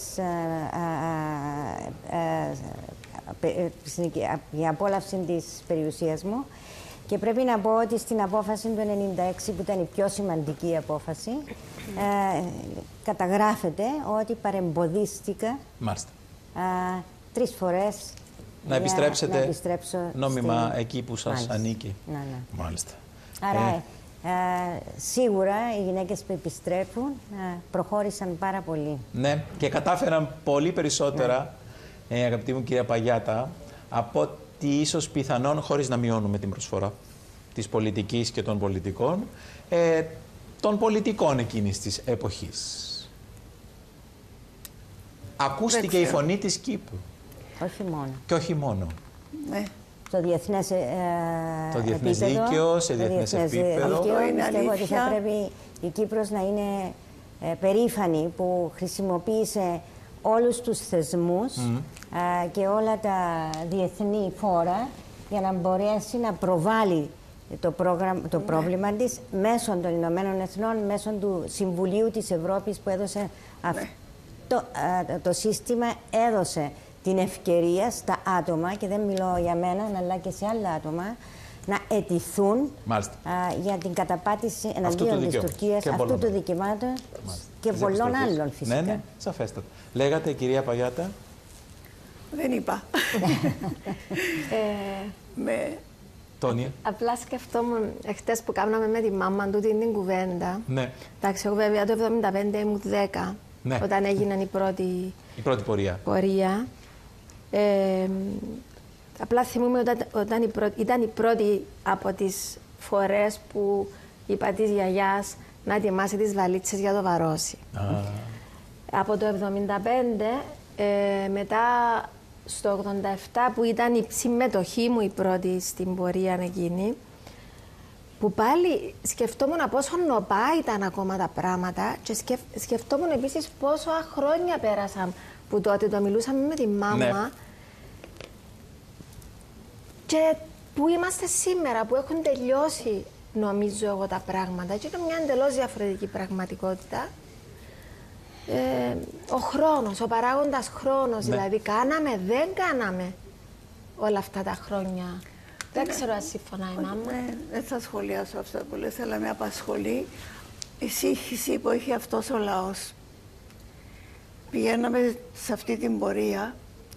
για απόλαυση της περιουσίας μου. Και πρέπει να πω ότι στην απόφαση του ενενήντα έξι, που ήταν η πιο σημαντική απόφαση, ε, καταγράφεται ότι παρεμποδίστηκα ε, τρεις φορές να επιστρέψετε να επιστρέψω νόμιμα στην... εκεί που σας Μάλιστα. ανήκει. Να, ναι. Μάλιστα. Άρα ε... Ε, σίγουρα οι γυναίκες που επιστρέφουν ε, προχώρησαν πάρα πολύ. Ναι, και κατάφεραν πολύ περισσότερα, ναι. ε, αγαπητή μου κυρία Παγιάτα, από ότι ίσως πιθανόν, χωρίς να μειώνουμε την προσφορά της πολιτικής και των πολιτικών, ε, των πολιτικών εκείνης της εποχής. Ακούστηκε η φωνή της Κύπρου. Όχι μόνο. Και όχι μόνο. Ναι. Το διεθνές, ε, το διεθνές επίπεδο, δίκαιο, σε διεθνές επίπεδο. Πιστεύω ότι θα πρέπει η Κύπρος να είναι ε, περήφανη που χρησιμοποίησε όλους τους θεσμούς mm. ε, και όλα τα διεθνή φόρα για να μπορέσει να προβάλλει το, πρόγραμμα, το πρόβλημα ναι. της μέσω των Ηνωμένων Εθνών, μέσω του Συμβουλίου της Ευρώπης που έδωσε ναι. αυτό, ε, το σύστημα έδωσε την ευκαιρία στα άτομα, και δεν μιλώ για μένα, αλλά και σε άλλα άτομα, να αιτηθούν α, για την καταπάτηση εναντίον της Τουρκίας αυτού του δικαιωμάτου και πολλών άλλων φυσικά. Ναι, ναι, σαφέστατα. Λέγατε, κυρία Παγιάτα. Δεν είπα. ε, με... Τόνια. Απλά σκεφτόμουν χτες που κάναμε με τη μάμα του την κουβέντα. Ναι. Εντάξει, εγώ βέβαια το εβδομήντα πέντε ήμουν δέκα, ναι. όταν έγινε η πρώτη, η πρώτη πορεία. πορεία. Ε, απλά θυμούμαι όταν, όταν η πρώτη, ήταν η πρώτη από τις φορές που είπα της γιαγιάς να ετοιμάσει τις βαλίτσες για το Βαρόσι. Ah. Από το εβδομήντα πέντε, ε, μετά στο ογδόντα επτά που ήταν η συμμετοχή μου η πρώτη στην πορεία εκείνη, που πάλι σκεφτόμουν πόσο νοπά ήταν ακόμα τα πράγματα και σκεφ, σκεφτόμουν επίσης πόσο χρόνια πέρασαν που τότε το μιλούσαμε με τη μάμα ναι. και που είμαστε σήμερα, που έχουν τελειώσει νομίζω εγώ τα πράγματα και είναι μια εντελώς διαφορετική πραγματικότητα. Ε, ο χρόνος, ο παράγοντας χρόνος, ναι. δηλαδή κάναμε, δεν κάναμε όλα αυτά τα χρόνια. Δεν ναι. ξέρω αν συμφωνάει η μάμα. Ναι, δεν θα σχολιάσω αυτά που λες, αλλά με απασχολεί η σύγχυση που έχει αυτός ο λαός. Πηγαίναμε σε αυτή την πορεία,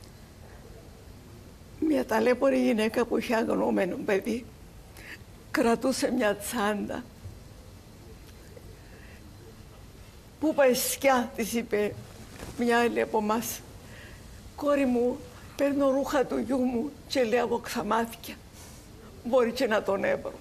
μια ταλέπορη γυναίκα που είχε αγνοούμενο παιδί, κρατούσε μια τσάντα. Πού πάει σκιά, της είπε μια άλλη από εμάς. Κόρη μου, παίρνω ρούχα του γιού μου και λέω από ξαμάθηκια. Μπορεί και να τον έβρω.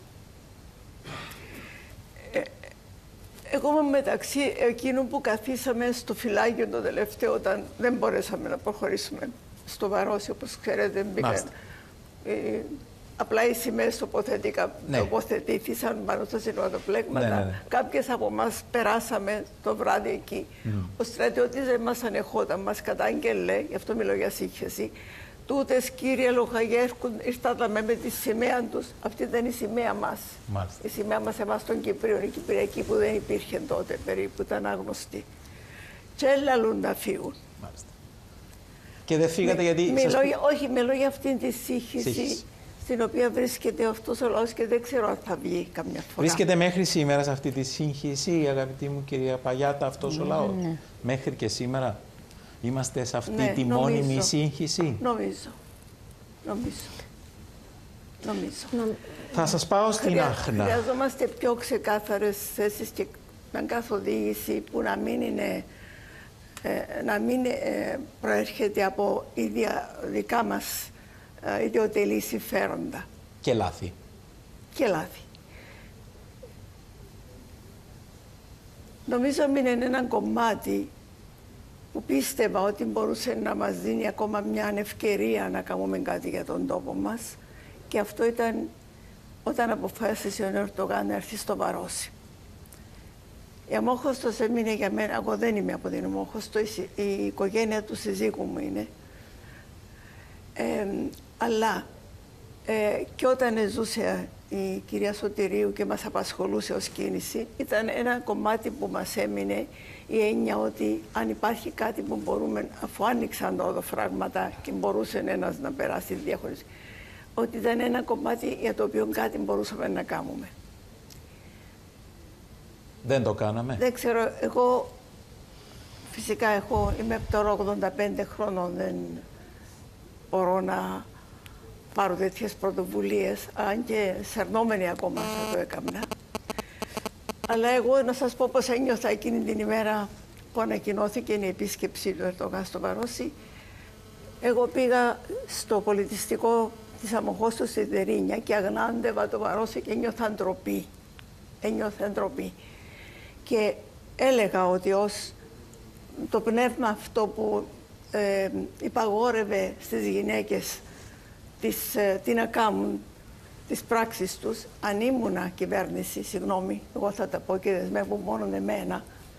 Ε, εγώ μεταξύ εκείνων που καθίσαμε στο φυλάκιο το τελευταίο, όταν δεν μπορέσαμε να προχωρήσουμε στο Βαρόσι, όπως ξέρετε, μπήκαν. Ε, απλά οι σημαίες ναι. τοποθετήθησαν πάνω στα σειρματοπλέγματα. Ναι, ναι, ναι. Κάποιες από εμάς περάσαμε το βράδυ εκεί. Mm. Ο στρατιώτης δεν μας ανεχόταν, μας κατάγγελε, γι' αυτό μιλώ για σύγχυση. Τούτες, κύριε Λοχαγέρκου, ήρθατε με τη σημαία τους. Αυτή ήταν η σημαία μας. Μάλιστα. Η σημαία μας εμάς των Κυπρίων, η Κυπριακή που δεν υπήρχε τότε, περίπου ήταν άγνωστη. Και έλαλουν να φύγουν. Μάλιστα. Και δεν φύγατε με, γιατί... Μιλώ, σας... Όχι, μιλώ για αυτήν τη σύγχυση, σύγχυση, στην οποία βρίσκεται αυτός ο λαός και δεν ξέρω αν θα βγει καμιά φορά. Βρίσκεται μέχρι σήμερα σε αυτή τη σύγχυση, αγαπητή μου κυρία Παγιάτα, αυτός ναι, ο λαός. Ναι. Μέχρι και σήμερα. Είμαστε σε αυτή Ναι, τη νομίζω. μόνιμη σύγχυση. Νομίζω. Νομίζω. Νομίζω. Θα σας πάω στην Χρειά, Άχνα. Χρειαζόμαστε πιο ξεκάθαρες θέσεις και μια καθοδήγηση που να μην είναι ε, να μην ε, προέρχεται από ίδια δικά μας ε, ιδιωτελή συμφέροντα. Και λάθη. Και λάθη. Νομίζω είναι ένα κομμάτι που πίστευα ότι μπορούσε να μας δίνει ακόμα μια ευκαιρία να κάνουμε κάτι για τον τόπο μας, και αυτό ήταν όταν αποφάσισε ο Ερντογάν να έρθει στο Βαρόσι. Η Αμόχωστος έμεινε για μένα, εγώ δεν είμαι από την Αμόχωστο, η οικογένεια του συζύγου μου είναι. Ε, αλλά ε, και όταν ζούσε η κυρία Σωτηρίου και μας απασχολούσε ως κίνηση, ήταν ένα κομμάτι που μας έμεινε η έννοια ότι αν υπάρχει κάτι που μπορούμε, αφού άνοιξαν τα οδοφράγματα και μπορούσε ένας να περάσει διαχωριστικά, ότι ήταν ένα κομμάτι για το οποίο κάτι μπορούσαμε να κάνουμε. Δεν το κάναμε. Δεν ξέρω, εγώ φυσικά έχω, είμαι τώρα ογδόντα πέντε χρόνων, δεν μπορώ να πάρω τέτοιες πρωτοβουλίες, αν και σερνόμενοι ακόμα θα το έκανα. Αλλά εγώ να σας πω πώς ένιωθα εκείνη την ημέρα που ανακοινώθηκε η επίσκεψη του Ερντογάν στο Βαρόσι. Εγώ πήγα στο πολιτιστικό της Αμοχώστου στη Δερίνια και αγνάντευα το Βαρόσι και ένιωθα ντροπή. Ένιωθα ντροπή. Και έλεγα ότι ως το πνεύμα αυτό που ε, υπαγόρευε στις γυναίκες τις, ε, τι να κάνουν, τις πράξεις τους, αν ήμουνα κυβέρνηση, συγγνώμη, εγώ θα τα πω και δεσμεύω μόνο εμένα,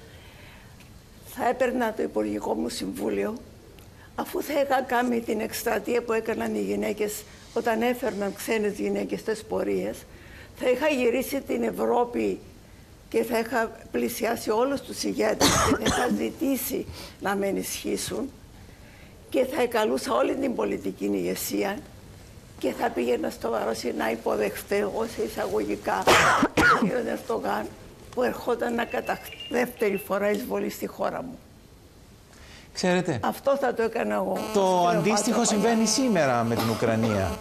θα έπαιρνα το Υπουργικό μου Συμβούλιο, αφού θα είχα κάνει την εκστρατεία που έκαναν οι γυναίκες όταν έφερναν ξένες γυναίκες στις πορείες, θα είχα γυρίσει την Ευρώπη και θα είχα πλησιάσει όλους τους ηγέτες και θα είχα ζητήσει να με ενισχύσουν και θα εκαλούσα όλη την πολιτική ηγεσία και θα πήγαινα στο Βαρόσι να υποδεχτεί ως εισαγωγικά τον κύριο Ερντογάν που ερχόταν να κατακτήσει δεύτερη φορά εισβολή στη χώρα μου. Ξέρετε, αυτό θα το έκανα εγώ. Το αντίστοιχο συμβαίνει σήμερα με την Ουκρανία.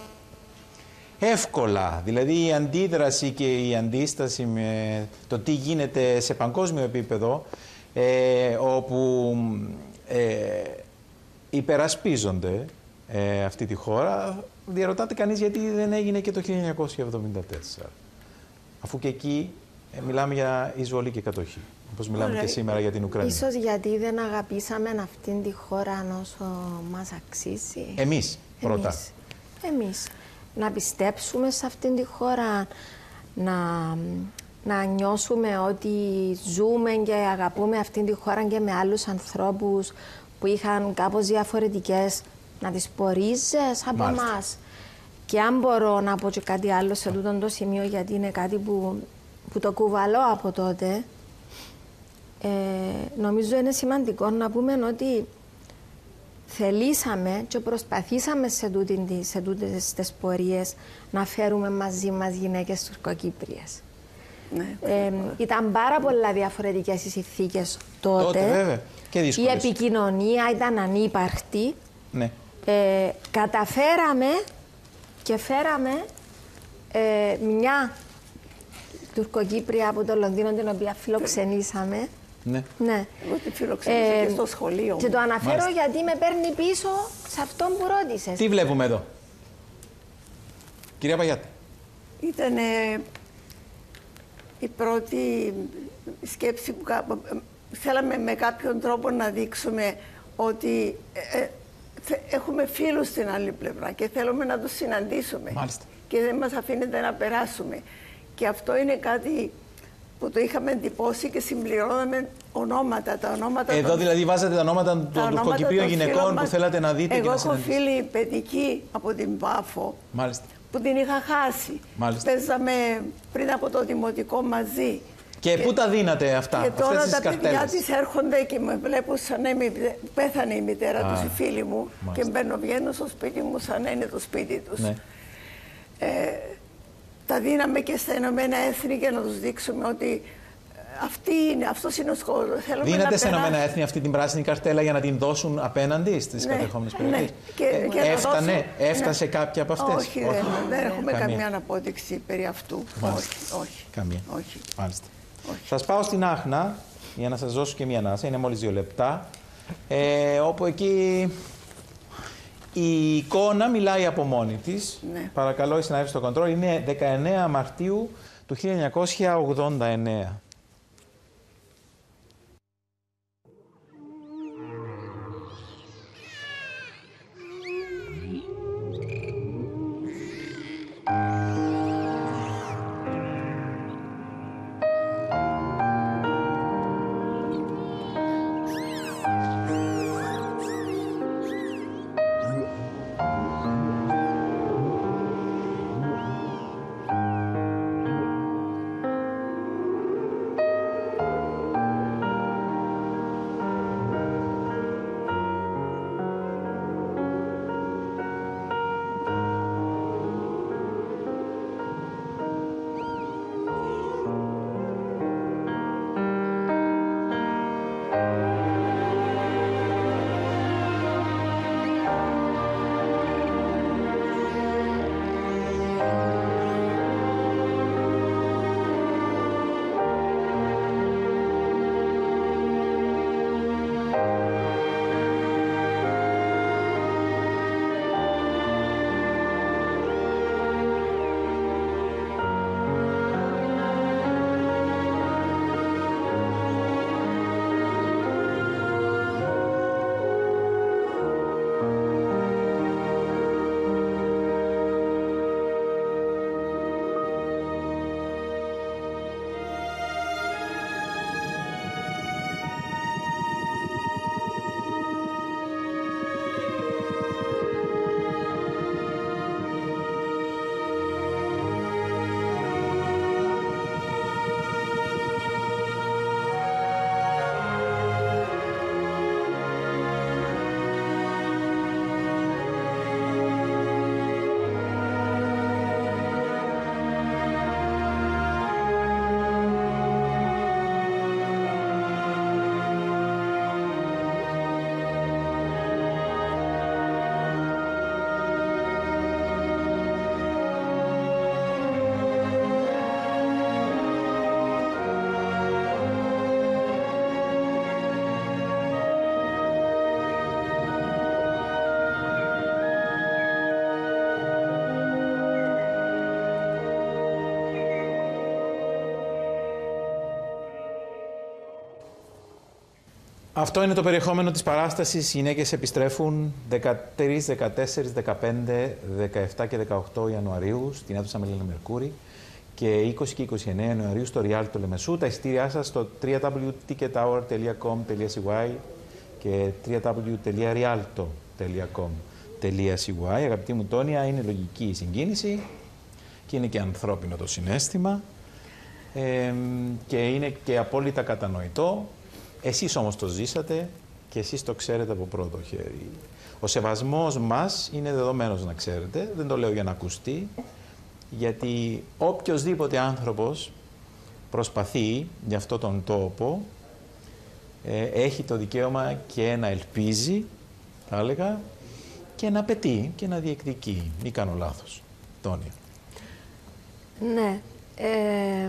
Εύκολα, δηλαδή η αντίδραση και η αντίσταση με το τι γίνεται σε παγκόσμιο επίπεδο, ε, όπου ε, υπερασπίζονται ε, αυτή τη χώρα, διαρωτάται κανείς γιατί δεν έγινε και το χίλια εννιακόσια εβδομήντα τέσσερα. Αφού και εκεί ε, μιλάμε για εισβολή και κατοχή, όπως μιλάμε Ωραία. και σήμερα για την Ουκρανία. Ίσως γιατί δεν αγαπήσαμε αυτήν τη χώρα όσο μας αξίζει. Εμείς, πρώτα. Εμείς. Εμείς. Να πιστέψουμε σε αυτήν τη χώρα, να, να νιώσουμε ότι ζούμε και αγαπούμε αυτήν τη χώρα και με άλλους ανθρώπους που είχαν κάπως διαφορετικές, να τις πορίζεις από εμάς. Και αν μπορώ να πω και κάτι άλλο σε τούτο το σημείο, γιατί είναι κάτι που, που το κουβαλώ από τότε, ε, νομίζω είναι σημαντικό να πούμε ότι θελήσαμε και προσπαθήσαμε σε, τούτη, σε τούτες τις πορείες να φέρουμε μαζί μας γυναίκες Τουρκοκύπριες. Ναι, ε, ήταν πάρα πολλά διαφορετικές οι συνθήκες τότε. Τότε βέβαια. Και δύσκολες. Η επικοινωνία ήταν ανύπαρκτη. Ναι. Ε, καταφέραμε και φέραμε ε, μια Τουρκοκύπρια από το Λονδίνο, την οποία φιλοξενήσαμε. Ναι. ναι. Εγώ τη φιλοξενήσα ε, και στο σχολείο. Και το αναφέρω Μάλιστα. γιατί με παίρνει πίσω σε αυτόν που ρώτησες. Τι βλέπουμε εδώ, κυρία Παγιάτη? Ήταν ε, η πρώτη σκέψη που ε, θέλαμε με κάποιον τρόπο να δείξουμε ότι ε, ε, έχουμε φίλους στην άλλη πλευρά και θέλουμε να τους συναντήσουμε. Μάλιστα. Και δεν μας αφήνεται να περάσουμε. Και αυτό είναι κάτι που το είχαμε εντυπώσει και συμπληρώναμε ονόματα. Τα ονόματα Εδώ των... δηλαδή βάζατε τα ονόματα των τουρκοκυπρίων γυναικών που θέλατε να δείτε. Εγώ και να έχω φίλη παιδική από την Πάφο. Μάλιστα. Που την είχα χάσει. Μάλιστα. Παίζαμε πριν από το δημοτικό μαζί. Και, και πού τα δίνατε αυτά, και τώρα αυτές τις τα παιδιά καρτέλες? της έρχονται και με βλέπουν σαν να είμαι, πέθανε η μητέρα τους, η φίλη μου. Μάλιστα. Και μπαίνω, βγαίνω στο σπίτι μου σαν να είναι το σπίτι τους. Ναι. Ε, τα δίναμε και στα Ηνωμένα Έθνη για να τους δείξουμε ότι αυτή είναι, αυτός είναι ο σκοπός. Δίνετε σε Ηνωμένα Έθνη αυτή την πράσινη καρτέλα για να την δώσουν απέναντι στις ναι, κατεχόμενες περιοχές. Ναι. Και, ε, και έφτανε, δώσουν, έφτασε ναι. κάποια από αυτές. Όχι, όχι. Δεν, δεν έχουμε καμία. καμία απόδειξη περί αυτού. Μάλιστα. Όχι, όχι. Καμία. Όχι. Μάλιστα. Όχι. Σας πάω στην Άχνα για να σας δώσω και μία ανάσα. Είναι μόλις δύο λεπτά. Ε, όπου εκεί η εικόνα μιλάει από μόνη της. Ναι. Παρακαλώ, η συνάδελφοι στο κοντρόλ. Είναι δεκαεννέα Μαρτίου του χίλια εννιακόσια ογδόντα εννέα. Αυτό είναι το περιεχόμενο της παράστασης. Οι γυναίκες επιστρέφουν δεκατρείς, δεκατέσσερις, δεκαπέντε, δεκαεπτά και δεκαοκτώ Ιανουαρίου στην αίθουσα Μελίνα Μερκούρη και είκοσι και είκοσι εννέα Ιανουαρίου στο Rialto Λεμεσού. Τα εισιτήριά σας στο double-u double-u double-u τελεία ticket hour τελεία com τελεία c y και double-u double-u double-u τελεία rialto τελεία com τελεία c y. Αγαπητή μου Τόνια, είναι λογική η συγκίνηση και είναι και ανθρώπινο το συναίσθημα ε, και είναι και απόλυτα κατανοητό. Εσείς όμως το ζήσατε και εσείς το ξέρετε από πρώτο χέρι. Ο σεβασμός μας είναι δεδομένος, να ξέρετε, δεν το λέω για να ακουστεί, γιατί οποιοσδήποτε άνθρωπος προσπαθεί για αυτόν τον τόπο ε, έχει το δικαίωμα και να ελπίζει, θα έλεγα, και να απαιτεί και να διεκδικεί. Μη κάνω λάθος. Τόνια. Ναι. Ε,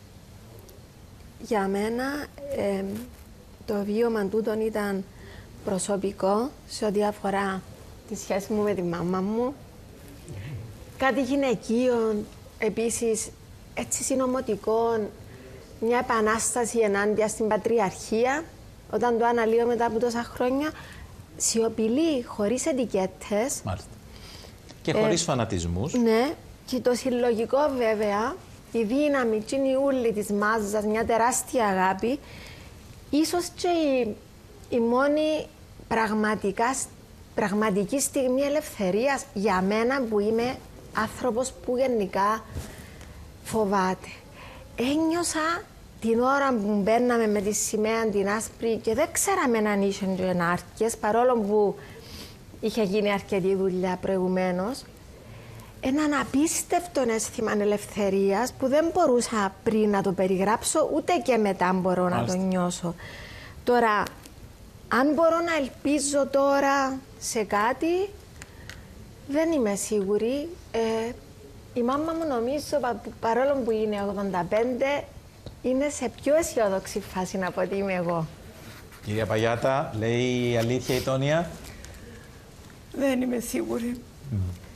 για μένα ε, το βίωμα τούτον ήταν προσωπικό σε ό,τι αφορά τη σχέση μου με τη μάμα μου. Κάτι γυναικείο, επίσης έτσι συνωμοτικό, μια επανάσταση ενάντια στην πατριαρχία, όταν το αναλύω μετά από τόσα χρόνια, σιωπηλή, χωρίς ετικέτες. Μάλιστα. Και χωρίς ε, φανατισμούς. Ναι, και το συλλογικό βέβαια, η δύναμη, η ούλη της μάζας, μια τεράστια αγάπη, ίσως και η, η μόνη πραγματικά, πραγματική στιγμή ελευθερίας για μένα που είμαι άνθρωπος που γενικά φοβάται. Ένιωσα την ώρα που μπαίναμε με τη σημαία την άσπρη και δεν ξέραμε αν είχε ενάρκειες, παρόλο που είχε γίνει αρκετή δουλειά προηγουμένως. έναν απίστευτο αίσθημα ελευθερίας που δεν μπορούσα πριν να το περιγράψω, ούτε και μετά μπορώ Μάλιστα. να το νιώσω. Τώρα, αν μπορώ να ελπίζω τώρα σε κάτι, δεν είμαι σίγουρη. Ε, η μάμα μου νομίζω, παρόλο που είναι ογδόντα πέντε, είναι σε πιο αισιόδοξη φάση από ότι είμαι εγώ. Κυρία Παγιάτα, λέει η αλήθεια η Τόνια? Δεν είμαι σίγουρη. Mm.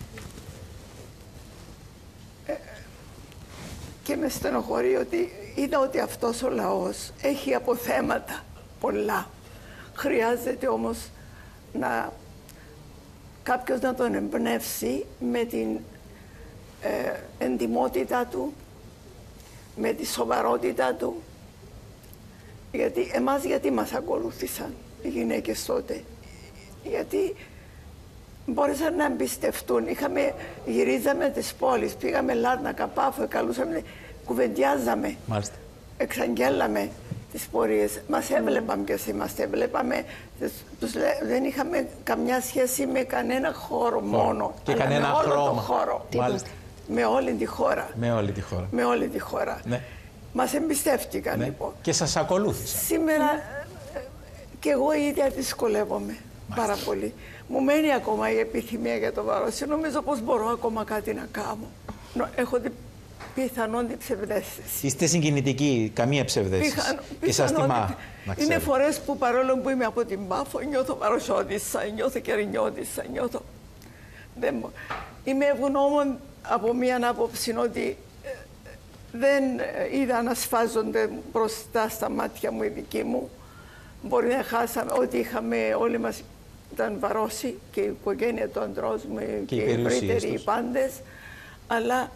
Ε, και με στενοχωρεί ότι είδα ότι αυτός ο λαός έχει αποθέματα πολλά. Χρειάζεται όμως να κάποιος να τον εμπνεύσει με την ε, εντιμότητα του, με τη σοβαρότητα του. Γιατί εμάς γιατί μας ακολούθησαν οι γυναίκες τότε? Γιατί μπόρεσαν να εμπιστευτούν. Είχαμε, γυρίζαμε τις πόλεις, πήγαμε Λάρνακα, Πάφο, καλούσαμε, κουβεντιάζαμε, Μάλιστα. εξαγγέλαμε τις πορείες. Μας έβλεπαν ποιος είμαστε, βλέπαμε, τους, δεν είχαμε καμιά σχέση με κανένα χώρο μόνο, και αλλά κανένα με όλο χρώμα. το χώρο. Με όλη τη χώρα. Με όλη τη χώρα. Με όλη τη χώρα. Ναι. Μας εμπιστεύτηκαν, ναι. λοιπόν. Και σας ακολούθησαν. Σήμερα και εγώ η ίδια δυσκολεύομαι Μάλιστα. πάρα πολύ. Μου μένει ακόμα η επιθυμία για το Βαρόσι. Νομίζω πως μπορώ ακόμα κάτι να κάνω. Έχω την πιθανόν την ψευδαίσθηση. Είστε συγκινητικοί, καμία ψευδαίσθηση. Πιθαν, και σας τιμά. Είναι φορές που παρόλο που είμαι από την Πάφο, νιώθω Βαροσιώτισσα, νιώθω Κερινιώτισσα, νιώθω. Δεν... Είμαι ευγνώμων από μία άποψη ότι δεν είδα να σφάζονται μπροστά στα μάτια μου οι δικοί μου. Μπορεί να χάσαμε ότι είχαμε όλοι μας, ήταν Βαρόσι και η οικογένεια του αντρός μου και, και οι ευρύτεροι οι πάντες, αλλά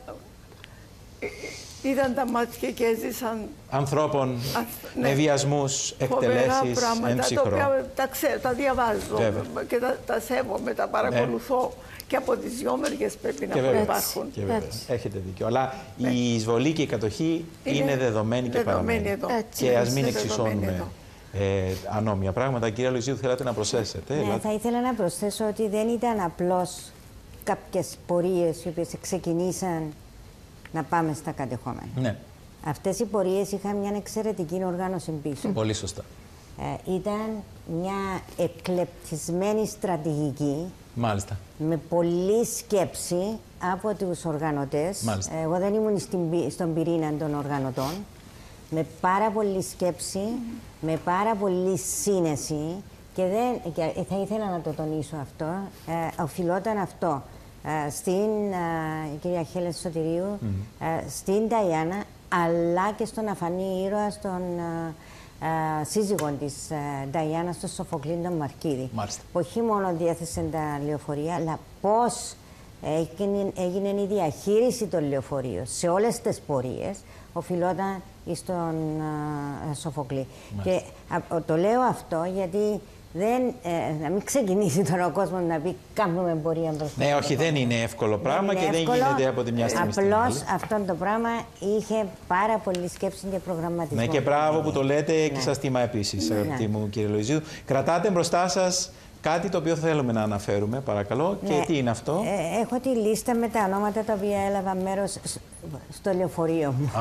είδαν τα μάτια και έζησαν ανθρώπων α, ναι, με βιασμούς, εκτελέσεις, έμψυχρο. Τα οποία τα, ξέ, τα διαβάζω Βέβαια. και τα, τα σέβομαι, τα παρακολουθώ. Ναι. Και από τις δυο μεριές πρέπει να βέβαια, υπάρχουν. Και έχετε δίκιο. Αλλά ναι. η εισβολή και η κατοχή είναι, είναι δεδομένη και παραμένει. Και ας μην εξισώνουμε ε, ανώμια πράγματα. Κυρία Λοϊζίδου, θέλατε να προσθέσετε? Ναι, θα ήθελα να προσθέσω ότι δεν ήταν απλώς κάποιες πορείες οι οποίες ξεκινήσαν να πάμε στα κατεχόμενα. Ναι. Αυτές οι πορείες είχαν μια εξαιρετική οργάνωση πίσω. Πολύ σωστά. Ε, ήταν μια εκλεπτισμένη στρατηγική. Μάλιστα. Με πολλή σκέψη από τους οργανωτές. Μάλιστα. Εγώ δεν ήμουν στην, στον πυρήνα των οργανωτών. Με πάρα πολλή σκέψη, mm. με πάρα πολλή σύνεση και, δεν, και θα ήθελα να το τονίσω αυτό, ε, οφειλόταν αυτό ε, στην ε, κυρία Χέλεν Σωτηρίου, mm. ε, στην Νταϊάννα, αλλά και στον αφανή ήρωα, στον ε, Uh, σύζυγον της uh, Νταϊάννα, στο Σοφοκλή τον Μαρκίδη. Μάλιστα. Που όχι μόνο διέθεσε τα λεωφορεία, αλλά πώς έγινε, έγινε η διαχείριση των λεωφορείων σε όλες τις πορείες, οφειλόταν στον uh, Σοφοκλή. Και uh, το λέω αυτό γιατί δεν, ε, να μην ξεκινήσει τώρα ο κόσμος να πει κάνουμε πορεία μπροστά. Ναι, όχι, δεν είναι εύκολο πράγμα είναι και εύκολο. δεν γίνεται από τη μια στιγμή στην άλλη. Απλώς αυτό το πράγμα είχε πάρα πολύ σκέψη και προγραμματισμό. Ναι, και μπράβο που το λέτε ναι. και σας τιμά επίσης, ναι. αγαπητή μου κύριε Λοϊζίδου. Κρατάτε μπροστά σας κάτι το οποίο θέλουμε να αναφέρουμε, παρακαλώ. Ναι. Και τι είναι αυτό? Ε, έχω τη λίστα με τα ονόματα τα οποία έλαβα μέρος στο λεωφορείο μου.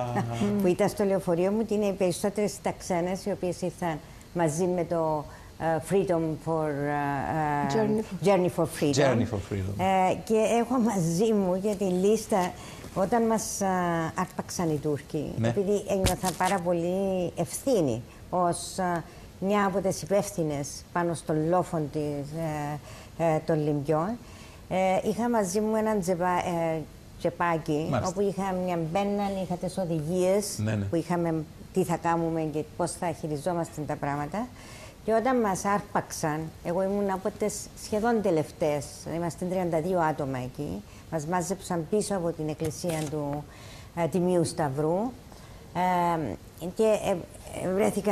Που ήταν στο λεωφορείο μου και είναι οι περισσότερες τα ξένες οι οποίες ήρθαν μαζί με το Uh, freedom for, uh, Journey for, Journey for Freedom. Journey for freedom. Uh, και έχω μαζί μου για τη λίστα όταν μας uh, άρπαξαν οι Τούρκοι, ναι. επειδή ένιωθα πάρα πολύ ευθύνη ως uh, μια από τις υπεύθυνες πάνω στον λόφο της, uh, uh, των Λιμπιών. Uh, είχα μαζί μου έναν τζεπα, uh, τσεπάκι, Μάλιστα. όπου είχα μια μπέναν, είχα τις οδηγίες ναι, ναι. που είχαμε τι θα κάνουμε και πώς θα χειριζόμαστε τα πράγματα. Και όταν μας άρπαξαν, εγώ ήμουν από τις σχεδόν τελευταίες, είμαστε τριάντα δύο άτομα εκεί, μας μάζεψαν πίσω από την εκκλησία του ε, Τιμίου Σταυρού ε, και ε, ε, βρέθηκαν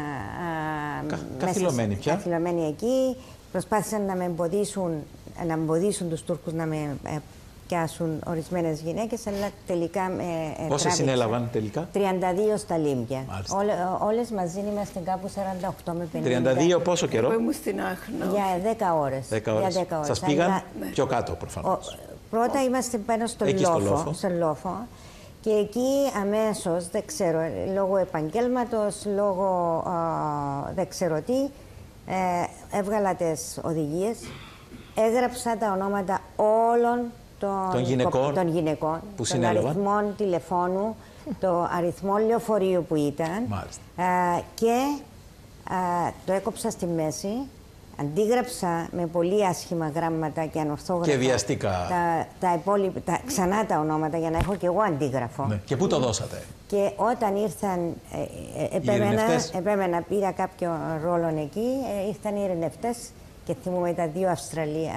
ε, Κα, καθυλωμένοι πια. Καθυλωμένοι εκεί, προσπάθησαν να με εμποδίσουν, να εμποδίσουν τους Τούρκους να με ε, πιάσουν ορισμένες γυναίκες, αλλά τελικά με ε, Πόσες συνέλαβαν τελικά? τριάντα δύο στα Λίμπια. Όλε, όλες μαζί είμαστε κάπου σαράντα οκτώ με πενήντα. τριάντα δύο πόσο καιρό? Εγώ ήμουν στην Άχνα. Για δέκα ώρες. δέκα ώρες. Για δέκα ώρες. Σας πήγαν αλλά, πιο κάτω προφανώς. Ο, Πρώτα είμαστε πάνω στο εκεί λόφο, στο λόφο. στο λόφο και εκεί αμέσως, δεν ξέρω, λόγω επαγγέλματος, λόγω α, δεν ξέρω τι, ε, έβγαλα τις οδηγίες, έγραψα τα ονόματα όλων των, των γυναικών, των γυναικών που των αριθμών τηλεφώνου, το αριθμό λεωφορείου που ήταν ε, και ε, το έκοψα στη μέση. Αντίγραψα με πολύ άσχημα γράμματα και ανορθόγραφα και βιαστικά τα, τα, υπόλοιπα, τα, ξανά τα ονόματα για να έχω και εγώ αντίγραφο. Ναι. Και πού το δώσατε? Και όταν ήρθαν, ε, ε, επέμενα, επέμενα, πήρα κάποιο ρόλο εκεί, ε, ήρθαν οι ειρηνευτές και θυμούμαι τα δύο Αυστραλία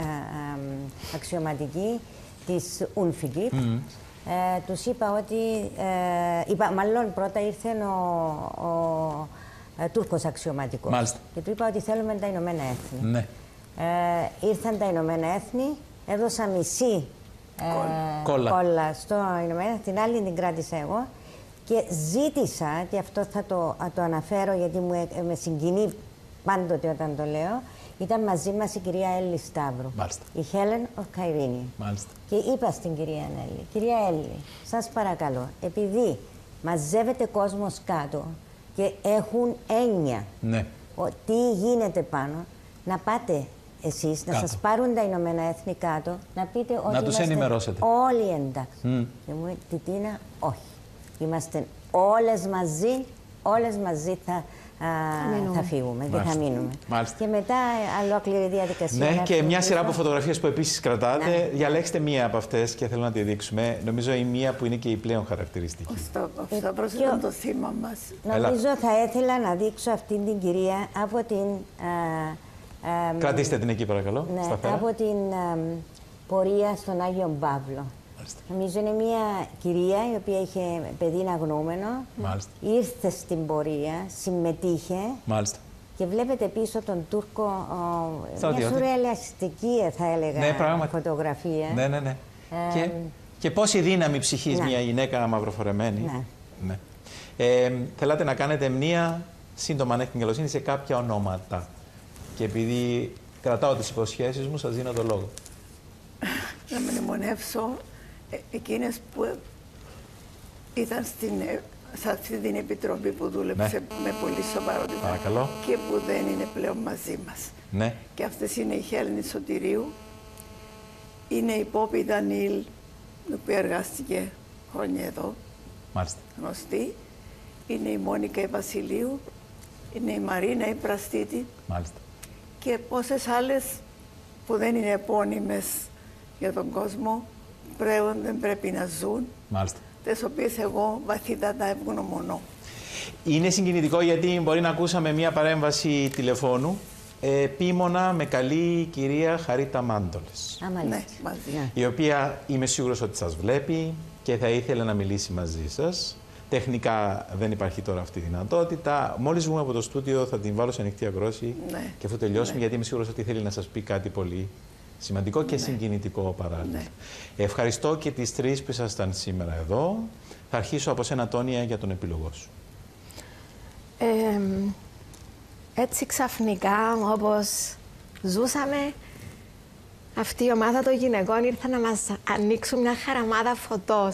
αξιωματικοί της Unfigip. Mm. Ε, τους είπα ότι, ε, είπα, μάλλον πρώτα ήρθε ο, ο Τούρκος αξιωματικός. Μάλιστα. Και του είπα ότι θέλουμε τα Ηνωμένα Έθνη. Ναι. Ε, ήρθαν τα Ηνωμένα Έθνη, έδωσα μισή ε, κόλλα. κόλλα στο Ηνωμένα Έθνη, την άλλη την κράτησα εγώ και ζήτησα, και αυτό θα το, θα το αναφέρω γιατί μου, ε, με συγκινεί πάντοτε όταν το λέω, ήταν μαζί μας η κυρία Έλλη Σταύρου, Μάλιστα. η Χέλεν Ορκαϊρίνη. Μάλιστα. Και είπα στην κυρία Έλλη, κυρία Έλλη, σας παρακαλώ, επειδή μαζεύεται κόσμος κάτω και έχουν έννοια ναι. τι γίνεται πάνω, να πάτε εσείς, να σας πάρουν τα Ηνωμένα Έθνη κάτω, να πείτε ότι να τους είμαστε ενημερώσετε. όλοι εντάξει. Mm. Και μου είπε, Τιτίνα, όχι. Είμαστε όλες μαζί, όλες μαζί θα, α, θα φύγουμε και θα μείνουμε. Μάλιστα. Και μετά ολόκληρη διαδικασία. Ναι, και μια σειρά από φωτογραφίες που επίσης κρατάτε. Ναι. Διαλέξτε μία από αυτές και θέλω να τη δείξουμε. Νομίζω η μία που είναι και η πλέον χαρακτηριστική. Αυτό, αυτό προς ήταν το θύμα μας. Νομίζω Έλα. θα ήθελα να δείξω αυτήν την κυρία από την... Α, α, κρατήστε την εκεί παρακαλώ. Ναι, σταθερά. από την α, πορεία στον Άγιο Παύλο. Νομίζω είναι μια κυρία η οποία είχε παιδί αγνοούμενο. Μάλιστα. Ήρθε στην πορεία, συμμετείχε. Μάλιστα. Και βλέπετε πίσω τον Τούρκο, ο, μια σουρεαλιστική θα έλεγα ναι, φωτογραφία. Ναι, ναι, ναι. Ε, και, και πόση δύναμη ψυχής ναι. μια γυναίκα μαυροφορεμένη. Ναι. Ναι. Ε, θέλατε να κάνετε μία σύντομα αν έχει την καλοσύνη σε κάποια ονόματα. Και επειδή κρατάω τις υποσχέσεις μου, σας δίνω το λόγο. Να μνημονεύσω εκείνες που ήταν στην, σε αυτή την επιτροπή που δούλεψε ναι. με πολύ σοβαρότητα Παρακαλώ. και που δεν είναι πλέον μαζί μας. Ναι. Και αυτές είναι η Χέλνη Σωτηρίου, είναι η Πόπη Δανίλ, η οποία εργάστηκε χρόνια εδώ, Μάλιστα. γνωστή, είναι η Μόνικα η Βασιλείου, είναι η Μαρίνα η Πραστίτη Μάλιστα. και πόσες άλλες που δεν είναι επώνυμες για τον κόσμο, πλέον δεν πρέπει να ζουν, Μάλιστα. τις οποίες εγώ βαθύτατα ευγνωμονώ. Είναι συγκινητικό γιατί μπορεί να ακούσαμε μία παρέμβαση τηλεφώνου επίμονα με καλή κυρία Χαρίτα Μάντολες. Α, ναι, μαζί. Η οποία είμαι σίγουρος ότι σας βλέπει και θα ήθελε να μιλήσει μαζί σας. Τεχνικά δεν υπάρχει τώρα αυτή η δυνατότητα. Μόλις βγούμε από το στούντιο θα την βάλω σε ανοιχτή ακρόαση ναι. και αφού τελειώσουμε, ναι. γιατί είμαι σίγουρος ότι θέλει να σας πει κάτι πολύ σημαντικό και ναι. συγκινητικό παράλληλα. Ναι. Ευχαριστώ και τις τρεις που ήσασταν σήμερα εδώ. Θα αρχίσω από σένα, Τόνια, για τον επίλογό σου. Ε, έτσι ξαφνικά, όπως ζούσαμε, αυτή η ομάδα των γυναικών ήρθε να μας ανοίξουν μια χαραμάδα φωτός.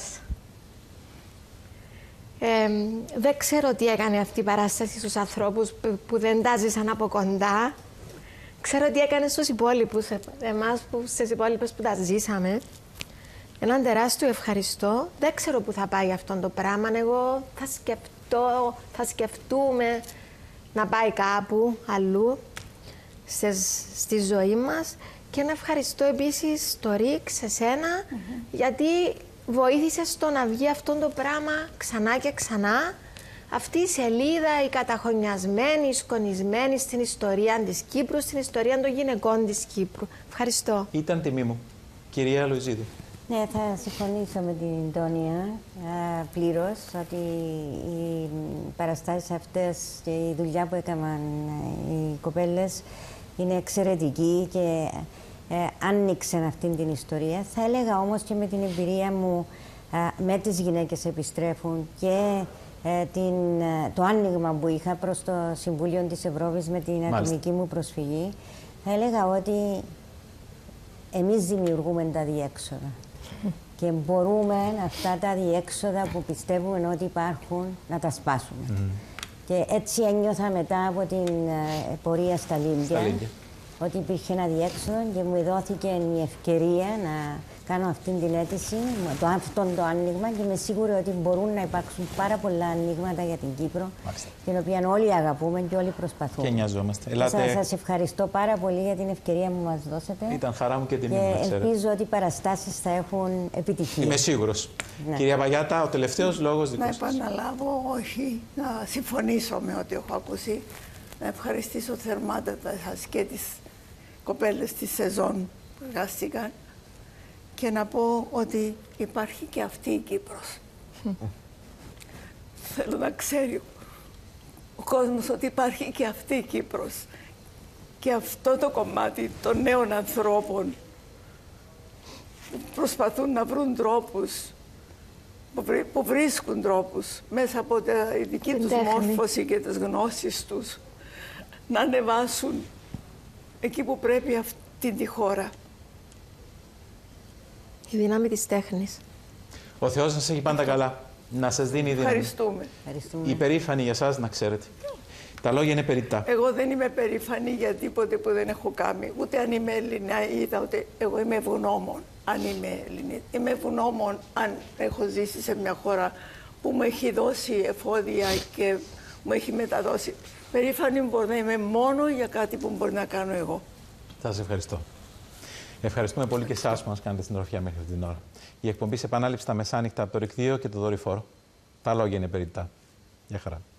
Ε, δεν ξέρω τι έκανε αυτή η παράσταση στους ανθρώπους που, που δεν τα ζήσαν από κοντά. Ξέρω τι έκανε στους υπόλοιπους, εμάς που, στις υπόλοιπες που τα ζήσαμε. Έναν τεράστιο ευχαριστώ. Δεν ξέρω πού θα πάει αυτό το πράγμα. Εγώ θα σκεφτώ, θα σκεφτούμε να πάει κάπου αλλού στις, στη ζωή μας. Και να ευχαριστώ επίσης το Ρίξ, εσένα, mm-hmm. γιατί βοήθησε στο να βγει αυτό το πράγμα ξανά και ξανά. Αυτή η σελίδα, η καταχωνιασμένη, η σκονισμένη στην ιστορία της Κύπρου, στην ιστορία των γυναικών της Κύπρου. Ευχαριστώ. Ήταν τιμή μου. Κυρία Λοϊζίδου. Ναι, θα συμφωνήσω με την Τόνια πλήρως ότι οι παραστάσεις αυτές και η δουλειά που έκαναν οι κοπέλες είναι εξαιρετική και ε, άνοιξαν αυτήν την ιστορία. Θα έλεγα όμως και με την εμπειρία μου ε, με τις γυναίκες επιστρέφουν και ε, την, ε, το άνοιγμα που είχα προς το Συμβούλιο της Ευρώπης με την Μάλιστα. ατομική μου προσφυγή, θα έλεγα ότι εμείς δημιουργούμε τα διέξοδα. και μπορούμε αυτά τα διέξοδα που πιστεύουμε ότι υπάρχουν να τα σπάσουμε. Mm. Και έτσι ένιωθα μετά από την ε, πορεία στα Λίμπια, ότι υπήρχε ένα διέξοδο και μου δόθηκε η ευκαιρία να κάνω αυτή την αίτηση, το, αυτό το άνοιγμα, και είμαι σίγουρη ότι μπορούν να υπάρξουν πάρα πολλά ανοίγματα για την Κύπρο, Μάλιστα. την οποία όλοι αγαπούμε και όλοι προσπαθούμε. Και νοιαζόμαστε. Ελάτε... Σας ευχαριστώ πάρα πολύ για την ευκαιρία που μας δώσατε. Ήταν χαρά μου και τιμή μου. Και ελπίζω ότι οι παραστάσεις θα έχουν επιτυχία. Είμαι σίγουρος. Ναι. Κυρία Παγιάτα, ο τελευταίος λόγος δικός σας. Να επαναλάβω, όχι, να συμφωνήσω με ό,τι έχω ακούσει. Να ευχαριστήσω θερμάτατα σας και τις κοπέλες της σεζόν που εργάστηκαν. Και να πω ότι υπάρχει και αυτή η Κύπρος. Θέλω να ξέρει ο κόσμος ότι υπάρχει και αυτή η Κύπρος. Και αυτό το κομμάτι των νέων ανθρώπων που προσπαθούν να βρουν τρόπους, που, βρί, που βρίσκουν τρόπους μέσα από τη δική τους μόρφωση και τις γνώσεις τους να ανεβάσουν εκεί που πρέπει αυτή τη χώρα. Η δύναμη της τέχνης. Ο Θεός σας έχει πάντα καλά. Να σας δίνει δύναμη. Ευχαριστούμε. Υπερήφανη για σας, να ξέρετε. Τα λόγια είναι περιττά. Εγώ δεν είμαι περήφανη για τίποτε που δεν έχω κάνει. Ούτε αν είμαι Ελληνίδα, ούτε εγώ είμαι ευγνώμων αν είμαι Ελληνίδα. Είμαι ευγνώμων αν έχω ζήσει σε μια χώρα που μου έχει δώσει εφόδια και μου έχει μεταδώσει. Περήφανη μπορεί να είμαι μόνο για κάτι που μπορεί να κάνω εγώ. Σας ευχαριστώ. Ευχαριστούμε πολύ και εσάς που μας κάνετε συντροφιά μέχρι αυτή την ώρα. Η εκπομπή σε επανάληψη τα μεσάνυχτα από το Ρικ δύο και το Δορυφόρο. Τα λόγια είναι περιττά. Γεια χαρά.